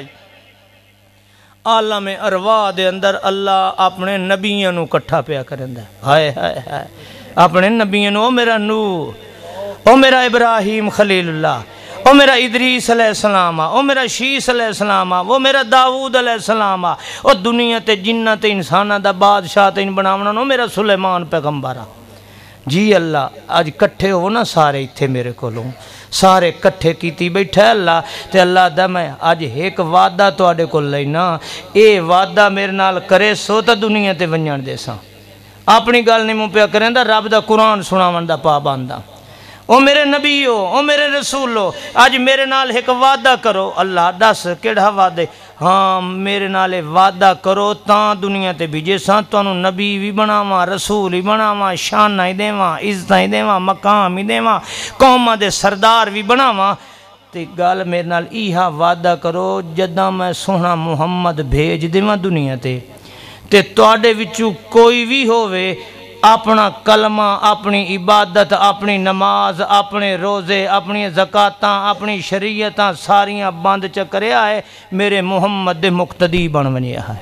عالم ارواح دے اندر اللہ اپنے نبیوں نو کٹھا پیا کرندا ہائے ہائے ہائے اپنے نبیوں نو او میرا نوح او میرا ابراہیم خلیل اللہ او میرا ادریس علیہ السلام او میرا شیس علیہ السلام وہ میرا داود علیہ السلام او دنیا تے جنہ تے انسانہ دا بادشاہ تے ان بناونا نو میرا سلیمان پیغمبرہ جی اللہ آج کٹھے ہو نا سارے اتھے میرے کو لوں سارے کٹھے کیتی بیٹھا ہے اللہ تے اللہ دا میں آج ایک وعدہ تو آڑے کو لینا اے وعدہ میرے نال کرے سو تا دنیا تے ونجان دے ساں اپنی گل نہیں موں پیا کریں دا رب دا قرآن سناون دا پا باندہ او میرے نبی ہو او میرے رسول ہو آج میرے نال ایک وعدہ کرو اللہ دس کیڑا وعدے ہاں میرے نالے وعدہ کرو تاں دنیا تے بھیجے ساں تو انہوں نبی بھی بناواں رسول ہی بناواں شان ہی دیواں عزت ہی دیواں مقام ہی دیواں قوماں دے سردار بھی بناواں تے گل میرے نال ایہا وعدہ کرو جداں میں سونا محمد بھیج دیواں دنیا تے تے تواڈے وچوں کوئی بھی ہووے اپنا کلمہ اپنی عبادت اپنی نماز اپنے روزے اپنی زکاتاں اپنی شریعتاں ساریاں بند چکرے آئے میرے محمد دے مقتدی بن ونیا ہے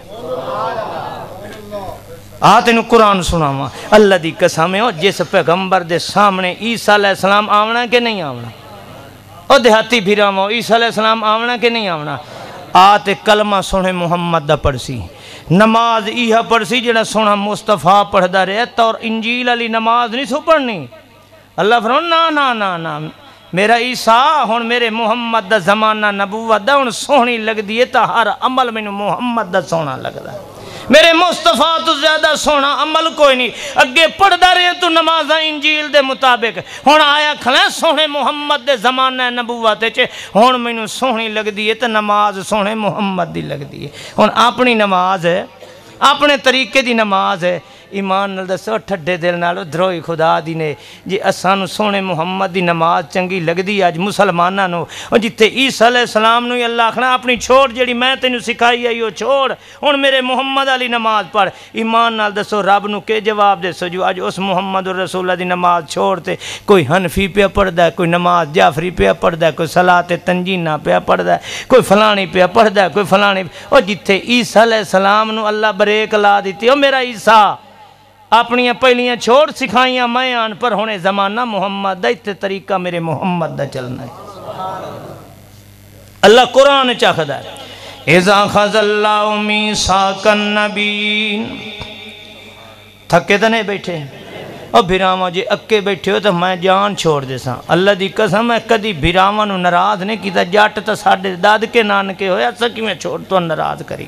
آتے نو قرآن سناواں اللہ دی قسم ہے جس پیغمبر دے سامنے عیسیٰ علیہ السلام آونا کہ نہیں آونا او دیہاتی بھیراواں عیسیٰ علیہ السلام آونا کہ نہیں آونا آتے کلمہ سنے محمد دا پڑسی نماز ایہا پڑھسی جڑا سونا مصطفیٰ پڑھدا رہے تو انجیل علی نماز نہیں سو پڑھنی اللہ فرمان نا نا نا نا میرا عیسیٰ ہون میرے محمد دا زمانہ نبوت دا ہون سونی لگ دیئے تا ہر عمل میں محمد دا سونا لگ دا میرے مصطفیٰ تو زیادہ سونا عمل کوئی نہیں اگے پڑھ دا رہے تو نمازہ انجیل دے مطابق ہون آیا کھلیں سونے محمد دے زمانہ نبوت چے ہون میں نو سونی لگ دیئے تا نماز سونے محمد دی لگ دیئے ہون اپنی نماز ہے اپنے طریقے دی نماز ہے ایمان نال دسو ٹھڈے دل نالو دروئی خدا دی نے جی اسانو سونے محمد دی نماز چنگی لگ دی آج مسلمانہ نو اور جتے عیسیٰ علیہ السلام نو اللہ کھنا اپنی چھوڑ جیڑی میں تینو سکھائی آئی ہو چھوڑ ان میرے محمد علی نماز پڑھ ایمان نال دسو رب نو کے جواب دے سو جو آج اس محمد رسول اللہ دی نماز چھوڑتے کوئی حنفی پہ پڑھ دا ہے کوئی نماز جعفری پہ پڑھ دا ہے کوئی صلاة تنجینہ پہ پڑھ دا ہے کوئی فلانی پہ پڑھ دا ہے کوئی فلانی اور جتے عیسیٰ علیہ السلام نو اللہ بریک لا دیتی او میرا عیسیٰ اپنی پہلیاں چھوڑ سکھائیاں میں آن پر ہونے زمانہ محمد دا اتنے طریقہ میرے محمد دا چلنا ہے اللہ قرآن چاہتا ہے اِذَا خَذَ اللَّهُ مِيثَاقَ النَّبِيِّينَ تھکے تو نہیں بیٹھے اور بھیراواں جی اکے بیٹھے ہو تو میں جان چھوڑ دے ساں اللہ دی قسم ہے کدی بھیراواں نو ناراض نہیں کیتا جٹ تو ساڈے داد کے نانکے ہویا سکی میں چھوڑ تو ناراض کری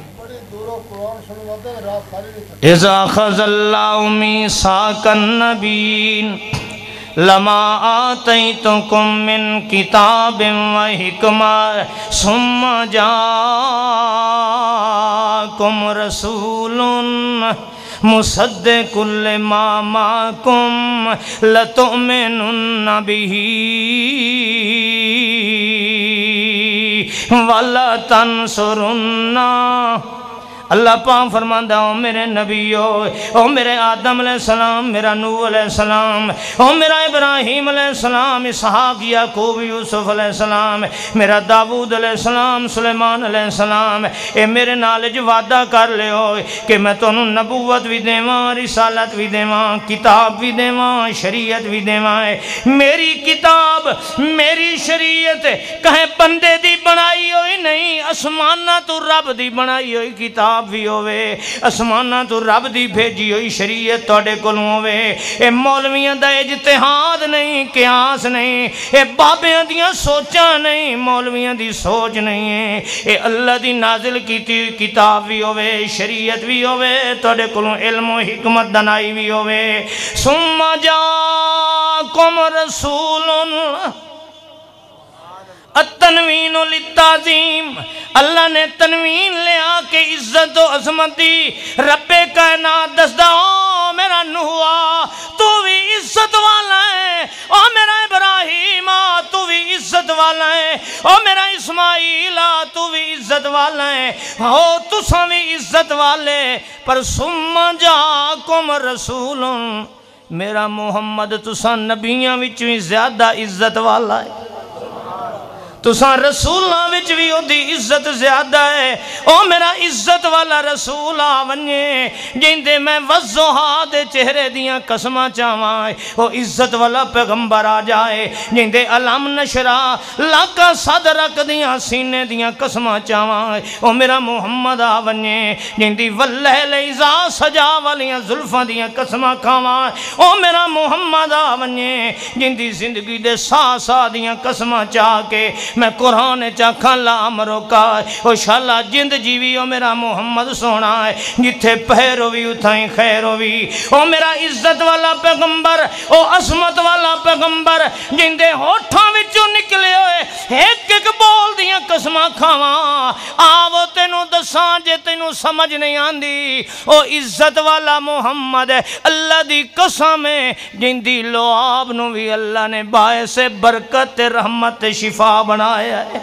اِذَا خَذَ اللَّهُ مِيثَاقَ النَّبِيِّينَ لما آتیتکم من کتاب و حکمہ ثم جاءکم رسول مصدق لما معکم لتؤمنن بہ ولا تنصرن۔ اللہ پاک فرماندہ او میرے نبیو، او میرے آدم علیہ السلام، میرا نوح علیہ السلام، او میرا ابراہیم علیہ السلام، اسحاق، یعقوب، یوسف علیہ السلام، میرا داود علیہ السلام، سلیمان علیہ السلام، اے میرے نالج وعدہ کر لے ہوئے کہ میں تو نبوت بھی دیواں، رسالت بھی دیواں، کتاب بھی دیواں، شریعت بھی دیواں۔ میری کتاب، میری شریعت کہیں بندے دی بنائی ہوئی نہیں، اسمانہ تو رب دی بنائی ہوئی کتاب بھی ہوئے، اسمانہ تو رب دی بھیجی ہوئی شریعت توڑے کلوں ہوئے۔ اے مولویاں دا اجتہاد نہیں، قیاس نہیں، اے بابیاں دیاں سوچاں نہیں، مولویاں دی سوچ نہیں ہے، اے اللہ دی نازل کیتی کتاب بھی ہوئے، شریعت بھی ہوئے، توڑے کلوں علم و حکمت دنائی بھی ہوئے۔ ثم جاءکم رسول التنوین للتعظیم، اللہ نے تنوین لے آ کے عزت و عظمت دی۔ رب کائنات دسدا او میرا نوح تو بھی عزت والا ہے، او میرا ابراہیم تو بھی عزت والا ہے، او میرا اسماعیل تو بھی عزت والا ہے، او تساں بھی عزت والے، پر ثم جاءکم رسول، میرا محمد تساں نبیاں وچ بھی زیادہ عزت والا ہے، تساں رسولاں وچ بھی او دی عزت زیادہ ہے۔ او میرا عزت والا رسول آونجے جیندے میں وضحا دے چہرے دیاں قسماں چاواں، او عزت والا پیغمبر آ جائے جیندے علم نشرا لاکا صدرک دیاں سینے دیاں قسماں چاواں، او میرا محمد آونجے جیندی واللیل اذا سجا والیاں زلفاں دیاں قسماں کھاواں، او میرا محمد آونجے جیندی زندگی دے سا سا دیاں قسماں چاہ کے میں قرآن چاکھاں لامرو کا، او شالا جند جیوی او میرا محمد سونا ہے، جتھے پہر ہوئی اتھائیں خیر ہوئی، او میرا عزت والا پیغمبر، او عظمت والا پیغمبر جندے ہوٹھاں وچوں نکلے ہوئے ایک ایک بول دیاں قسماں کھاواں، آو تینوں دساں جے تینوں سمجھ نہیں آندی، او عزت والا محمد ہے، اللہ دی قسم ہے جندی لعاب نو بھی اللہ نے باعث برکت رحمت شفا بنا آیا ہے،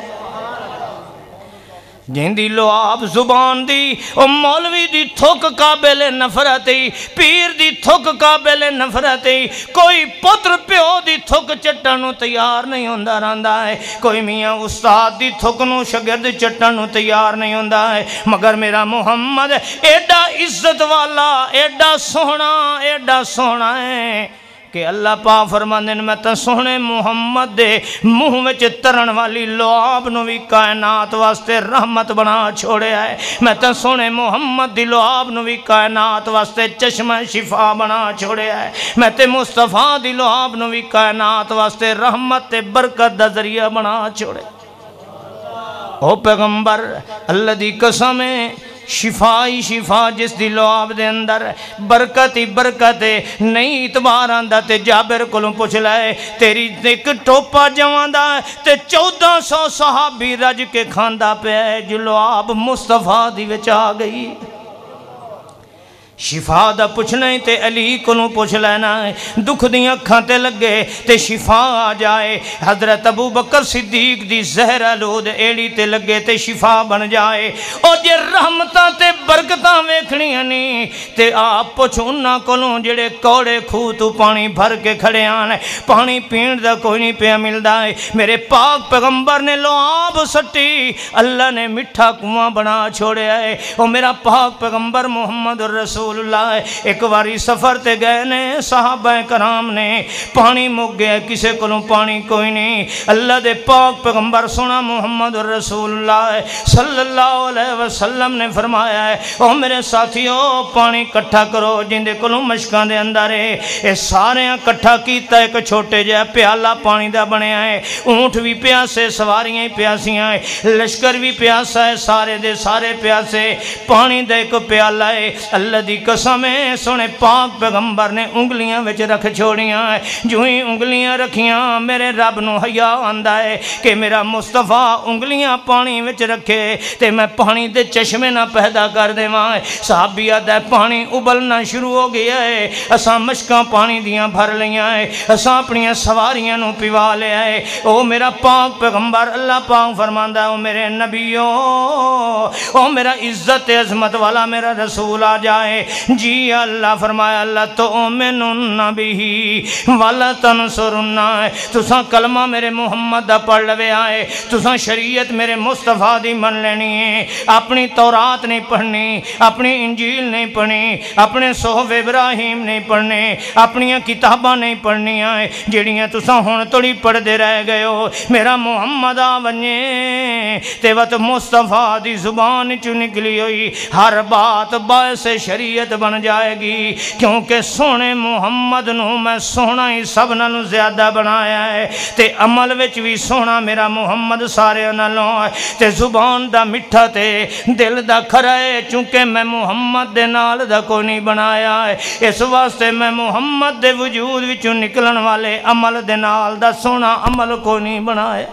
جیندی لعاب زبان دی او مولوی دی تھوک قابل نفرتی، پیر دی تھوک قابل نفرتی، کوئی پتر پیو دی تھوک چٹانو تیار نہیں ہوندہ رہندا ہے، کوئی میاں استاد دی تھوکنو شگرد چٹانو تیار نہیں ہوندہ ہے، مگر میرا محمد ایڈا عزت والا، ایڈا سونا، ایڈا سونا ہے کہ اللہ پاک فرماندے میں تا سونے محمد دے منہ وچ ترن والی لعاب نو بھی کائنات واسطے رحمت بنا چھوڑے آئے، میں تا سونے محمد دی لعاب نو بھی کائنات واسطے چشمہ شفا بنا چھوڑے آئے، میں تے مصطفیٰ دی لعاب نو بھی کائنات واسطے رحمت برکت دا ذریعہ بنا چھوڑے۔ او پیغمبر اللہ دی قسمیں شفائی شفا جس دی لعاب دے اندر برکتی برکت نہیں اتبار آندہ تے جابر کلوں پوچھ لائے تیری ایک ٹوپا جواندہ تے چودہ سو صحابی رج کے کھاندہ پہ جو لعاب مصطفیٰ دی وچ آ گئی، شفا دا پوچھنا ہی تے علی کلوں پوچھ لینا ہے، دکھ دیاں کھانتے لگے تے شفا آ جائے، حضرت ابو بکر صدیق دی زہر آلود ایڑی تے لگے تے شفا بن جائے، اور جے رحمتاں تے برکتاں ویکھنی ہنی تے آپ پوچھونا کلوں جڑے کوڑے کھو تو پانی بھر کے کھڑے آنے، پانی پین دا کوئی نہیں پیا ملدا ہے، میرے پاک پیغمبر نے لعاب سٹی، اللہ نے مٹھا کنواں بنا چھوڑے آئے، اور میرا پاک پیغمبر محمد رسول اللہ ایک واری سفر تے گئے نے، صحابہ کرام نے پانی مک گیا، کسے کلوں پانی کوئی نہیں، اللہ دے پاک پیغمبر سنا محمد رسول اللہ صلی اللہ علیہ وسلم نے فرمایا ہے ہے۔ او میرے ساتھیو پانی کٹھا کرو جندے کولوں مشکاں دے اندر ہے، اے سارے کٹھا کیتا ایک چھوٹے جہا پیالہ پانی دا بنیا ہے۔ اونٹ بھی پیاسے، سواریاں پیاسیاں ہے، لشکر بھی پیاسا ہے، سارے دے سارے پیاسے، پانی دے ایک پیالہ ہے۔ اللہ دی قسم ہے سونے پاک پیغمبر نے انگلیاں وچ رکھ چھوڑیاں ہے، جو ہی انگلیاں رکھیاں میرے رب نو حیا آندا ہے کہ میرا مصطفیٰ انگلیاں پانی وچ رکھے تے میں پانی دے چشمے نہ پیدا کر دیواں۔ صحابی آدھا پانی ابلنا شروع ہو گیا ہے، اساں مشکاں پانی دیاں بھر لیاں ہے، اساں اپنیاں سواریاں نو پیوا لیا ہے۔ او میرا پاک پیغمبر اللہ پاک فرماندا ہے او میرے نبیوں، او میرا عزت عظمت والا میرا رسول آ جائے، جی اللہ فرمایا اللہ تؤمنون بہ ولا تنصرون، تساں کلمہ میرے محمد دا پڑھ لوے آئے، تساں شریعت میرے مصطفیٰ دی من لینی ہے، اپنی تورات نہیں پڑھنی، اپنی انجیل نہیں پڑھنی، اپنے صحف ابراہیم نہیں پڑھنے، اپنی کتاباں نہیں پڑھنی آئے جڑیاں تساں ہون توڑی پڑھ دے رہ گئے ہو۔ میرا محمد آ ونجے تے وقت مصطفیٰ دی زبان چو نکلی ہوئی ہر بات باعث شریعت بن جائے گی، کیونکہ سونے محمد نو میں سونا ہی سب نالوں زیادہ بنایا ہے تے عمل وچ بھی سونا میرا محمد سارے نالوں ہے تے زبان دا مٹھا تے دل دا کھرا ہے، چونکہ میں محمد دے نال دا کوئی نہیں بنایا ہے، اس واسطے میں محمد دے وجود وچوں نکلن والے عمل دے نال دا سونا عمل کو نہیں بنایا۔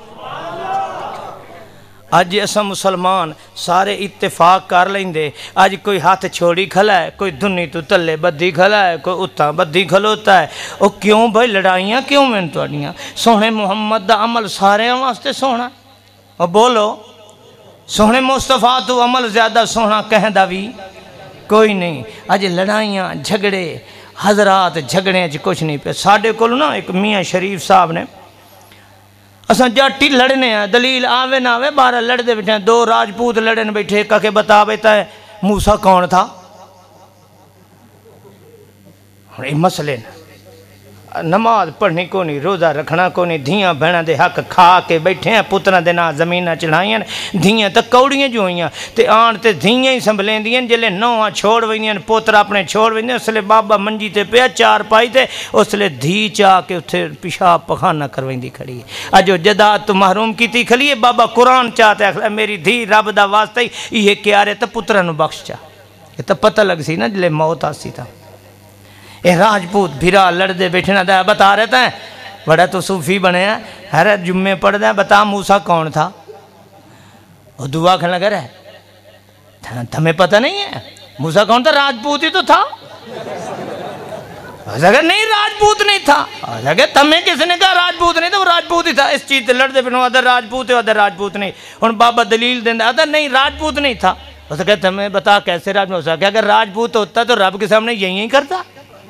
آج ایسا مسلمان سارے اتفاق کر لیں دے، آج کوئی ہاتھ چھوڑی کھلا ہے، کوئی دنی تو تلے بدی کھلا ہے، کوئی اتھا بدی کھلوتا ہے، او کیوں بھائی لڑائیاں کیوں میں توڑیاں؟ سونے محمد دا عمل سارے واسطے سونا، او بولو سونے مصطفیٰ تو عمل زیادہ سونا کہندہ بھی کوئی نہیں۔ آج لڑائیاں جھگڑے حضرات جھگڑے اچھ کچھ نہیں پہ۔ ساڑھے کولو نا ایک میاں شریف صاحب نے اساں جاٹی لڑنے ہیں، دلیل آوے نہ آوے بارہ لڑ دے بیٹھے ہیں، دو راجپوت لڑن بیٹھے کہا کہ بتا بیتا ہے موسیٰ کون تھا؟ اور یہ مسئلے نا نماز پڑھنی کو نہیں، روزہ رکھنا کو نہیں، دھیاں بہنہ دے حق کھا کے بیٹھے ہیں، پترہ دے نا زمینہ چڑھائیں، دھیاں تک کوڑیاں جو ہوئیں تے آن تے دھیاں ہی سنبھلیں دیں، جلے نوہاں چھوڑ ہوئیں، پترہ اپنے چھوڑ ہوئیں، اس لئے بابا منجی تے پیا چار پائی تے اس لئے دھی چاہ کے اتھے پیشاب پخانہ کرویں دی کھڑی ہے۔ اجو جداد تو محروم کی تھی کھلی ہے، بابا قرآن چاہتے ہیں میری دھی رب دا واسطہ ہی یہ کیا رہے تا پترہ نو بخش چاہ، یہ تا پتہ لگ سی نا جلے موت آسی تھا۔ اے راجپوت بھیرا لڑ دے بیٹھنا دا بتا رہتا ہے بڑا تو صوفی بنے ہیں، ہر جمعے پڑھ دیں بتا موسیٰ کون تھا؟ وہ دعا کھلنا کر ہے تمہیں پتہ نہیں ہے موسیٰ کون تھا؟ راجپوت ہی تو تھا۔ اگر نہیں راجپوت نہیں تھا، اگر تمہیں کس نے کہا راجپوت نہیں تھا، وہ راجپوت ہی تھا۔ اس چیز لڑ دے بیٹھنا ادھر راجپوت ہے ادھر راجپوت نہیں، ان بابا دلیل دیں ادھر نہیں راجپوت نہیں تھا۔ اسے کہتا تمہیں بتا کیسے راجپوت ہوتا؟ کہ اگر راجپوت ہوتا تو رب کے سامنے یہی ہی کرتا،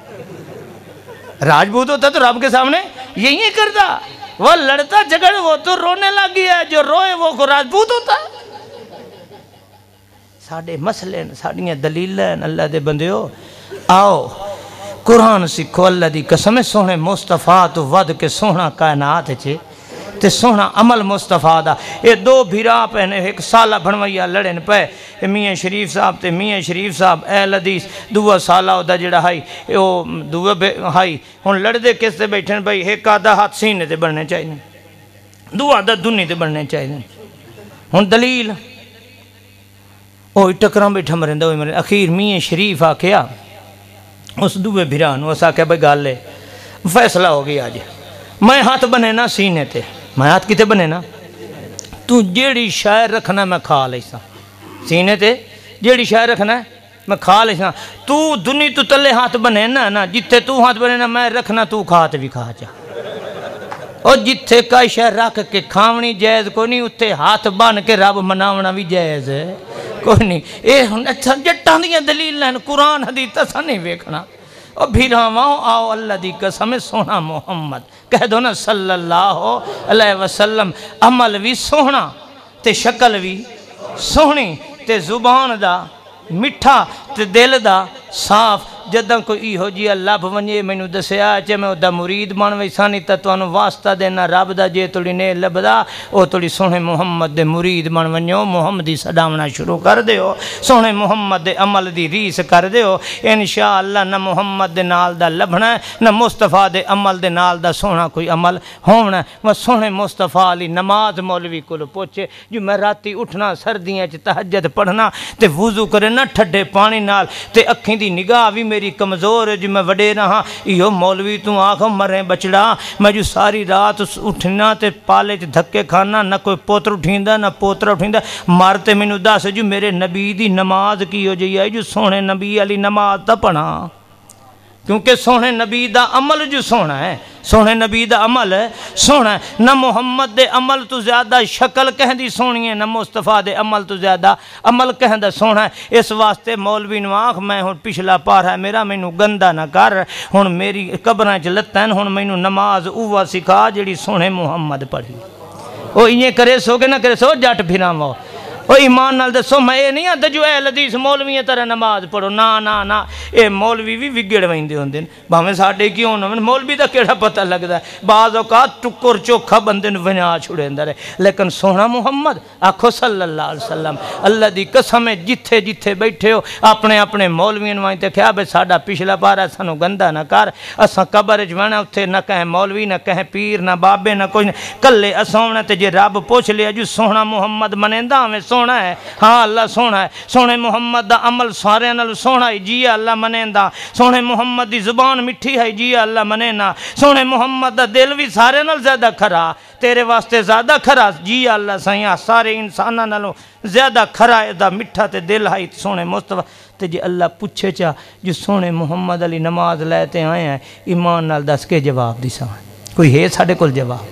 راجپوت ہوتا تو رب کے سامنے یہی کرتا، وہ لڑتا جھگڑ وہ تو رونے لگ گیا ہے، جو روئے وہ کو راجپوت ہوتا ہے۔ ساڑھے مسئلے ساڑھیاں دلیلیں اللہ دے بندے ہو، آؤ قرآن سکھو اللہ دی قسم سونے مصطفیٰ تو ود کے سونا کائنات چھے تے سونا عمل مصطفیٰ دا۔ یہ دو بھیرا پہنے ایک سالہ بھنویا لڑن پہ، میاں شریف صاحب تے میاں شریف صاحب اہل حدیث دو سالہ دا جڑا ہائی دو ہائی ہن لڑ دے کس تے بیٹھن بھائی ایک آدھا ہاتھ سینے تے بڑھنے چاہیے، دو آدھا دنی تے بڑھنے چاہیے۔ ہن دلیل اوہ ٹکرام بیٹھا مرندہ ہوئی مرندہ، اخیر میاں شریف آکیا اس دوے بھیران وہ ساکھے بھائی گال لے فیصلہ ہو گیا آج میں ہاتھ بنے نا سینے تے، میں ہاتھ کتے بنے نا تو جیڑی شاعر رکھنا میں کھا لیسا سینے تے، جیڑی شاعر رکھنا ہے میں کھا لیسا، تو دنی تو تلے ہاتھ بنے نا نا جتے تو ہاتھ بنے نا میں رکھنا تو کھات بھی کھا جا، اور جتے کئی شاعر رکھ کے کھاونی جائز کوئی نہیں، اتھے ہاتھ بان کے رب مناونا بھی جائز ہے کوئی نہیں۔ اے اچھا جٹان دیا دلیل ہیں قرآن حدیث تسا نہیں ویکھنا، اور بھیراواں آؤ اللہ دی قسم سونا محمد کہہ دو نا صلی اللہ علیہ وسلم، عمل بھی سونا تے شکل بھی سونی تے زبان دا مٹھا تے دل دا صاف جداں کوئی ایہو جیا لب ونجے مینوں دسیا چے میں دا مرید بن ویسا نہیں تے تانوں واسطہ دینا رب دا جے تڑی نے لبدا او تڑی سونے محمد دے مرید بن ونجو محمدی صداونا شروع کر دیو سونے محمد دے عمل دی ریس کر دیو انشاءاللہ نہ محمد دے نال دا لبھنا نہ مصطفیٰ دے عمل دے نال دا سونا کوئی عمل ہونا وہ سونے مصطفیٰ علی نماز مولوی کو پوچھے جو میں راتی اٹھنا سردیاں چ تہجد پڑھنا تے وضو کرے نہ ٹھڈے پانی نال تے اکھیں دی نگاہ بھی میری کمزور ہے جو میں وڈے رہا ایو مولوی تو آنکھ مرے بچڑا میں جو ساری رات اٹھنا تے پالے چ دھکے کھانا نہ کوئی پوتر اٹھیندا نہ پوتر اٹھیندا مارتے مینوں دس جو میرے نبی دی نماز کی ہو جئی ہے جو سونے نبی علی نماز تا پڑھا کیونکہ سونے نبی دا عمل جو سونا ہے سونے نبی دا عمل سونا ہے نہ محمد دے عمل تو زیادہ شکل کہیں دی سونی ہے نہ مصطفیٰ دے عمل تو زیادہ عمل کہیں دا سونا ہے اس واسطے مولوی نواخ میں ہون پچھلا پار ہے میرا مینوں گندہ نہ کر ہون میری قبریں چ لتن ہون مینوں نماز اوہ سکھا جڑی سونے محمد پڑھی وہ انہیں کرے سو کہ نہ کرے سو جٹ پھراں وہ او ایمان نال دسو میں اے نہیں آتا جو اہل حدیث مولوی طرح نماز پڑھو نا نا نا اے مولوی بھی وگڑ ویندے ہوندے بھاویں ساڈے کیوں نہ مولوی دا کیڑا پتہ لگدا ہے بعض اوقات ٹکر چوکھا بندے نوں ونیا چھڑیندا رہے لیکن سونا محمد آکھو صلی اللہ علیہ وسلم اللہ دی قسم ہے جتھے جتھے بیٹھے ہو اپنے اپنے مولویاں نوں تے کہیا بے ساڈا پچھلا پارا سانوں گندا نہ کر اساں قبر وچ وینا اوتھے نہ کہیں مولوی نہ کہیں پیر نہ بابے نہ کوئی کلے اساں ہونا تے جے رب پوچھ لیا جو سونا محمد منیندا ہمیں سونا ہے ہاں اللہ سونا ہے سونے محمد دا عمل سارے نال سونا ہے جی اللہ منیندا سونے محمد دی زبان مٹھی ہے جی اللہ منینا سونے محمد دا دل بھی سارے نال زیادہ کھرا تیرے واسطے زیادہ کھرا جی اللہ سائیاں سارے انساناں نالوں زیادہ کھرا ہے دا مٹھا تے دل ہے سونے مصطفیٰ تے جی اللہ پوچھے چا جو سونے محمد علی نماز لیتے آئے ہیں ایمان نال دس کے جواب دیساں کوئی ہے ساڈے کول جواب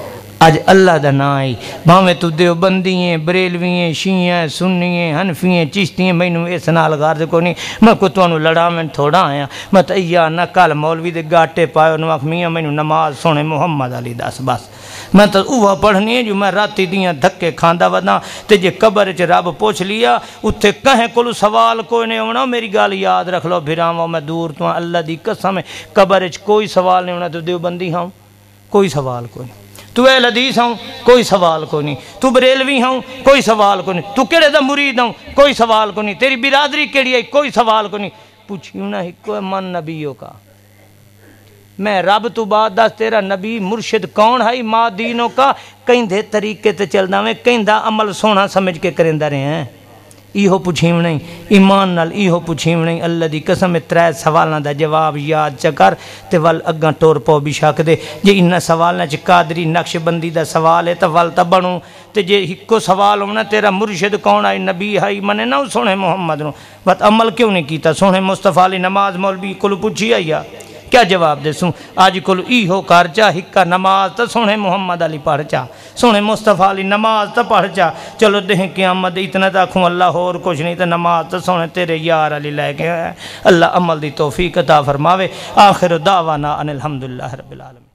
آج اللہ دا نائی بھاویں تو دیوبندییں بریلوییں شیعیں سنییں حنفییں چشتییں مینوں اس نال غرض کو نہیں میں کو تانوں لڑا میں تھوڑا آیا میں تیا نہ کل مولوی دے گاٹے پایو نو آکھ میاں مینوں نماز سونے محمد علی دس بس میں تو اوہ پڑھنی ہے جو میں راتی دیاں دھکے کھاندا ودا تے جے قبر وچ رب پوچھ لیا اتھے کہیں کولو سوال کوئی نہیں ہونا میری گل یاد رکھ لو بھراواں میں دور تو اللہ دی قسم ہے قبر وچ کوئی سوال نہیں ہونا تو دیوبندی ہوں کوئی سوال کوئی نہیں تو اہل حدیث ہوں کوئی سوال کو نہیں تو بریلوی ہوں کوئی سوال کو نہیں تو کیڑے دا مرید ہوں کوئی سوال کو نہیں تیری برادری کیڑی ہے کوئی سوال کو نہیں پوچھیوں نہ کوئی من نبیوں کا میں رب تو بعد دس تیرا نبی مرشد کون ہے ماں دینوں کا کہیں دے طریقے تے چلدا میں کہیں دا عمل سونا سمجھ کے کرندہ رہے ہیں ایہو پوچھیم نہیں ایمان نال ایہو پوچھیم نہیں اللہ دی قسم ترے سوالوں دا جواب یاد چکر تے ول اگاں ٹور پو بھی شک دے جے انہاں سوالوں چ قادری نقش بندی دا سوال ہے تے ول تا بنوں تے جے ہکو سوال ہونا تیرا مرشد کون ہے نبی ہے منے نہ سونے محمد نو بس عمل کیوں نہیں کیتا سونے مصطفیٰ علی نماز مولوی کول پوچھی آیا کیا جواب دے سوں آج کل ای ہو کر چا ہکا نماز تا سونے محمد علی پڑھ چا سونے مصطفیٰ علی نماز تا پڑھ چا چلو دہیں قیامت اتنا تاکھوں اللہ اور کچھ نہیں تا نماز تا سونے تیرے یار علی لے کے اللہ عمل دی توفیق عطا فرماوے آخر دعوانا ان الحمدللہ رب العالمین.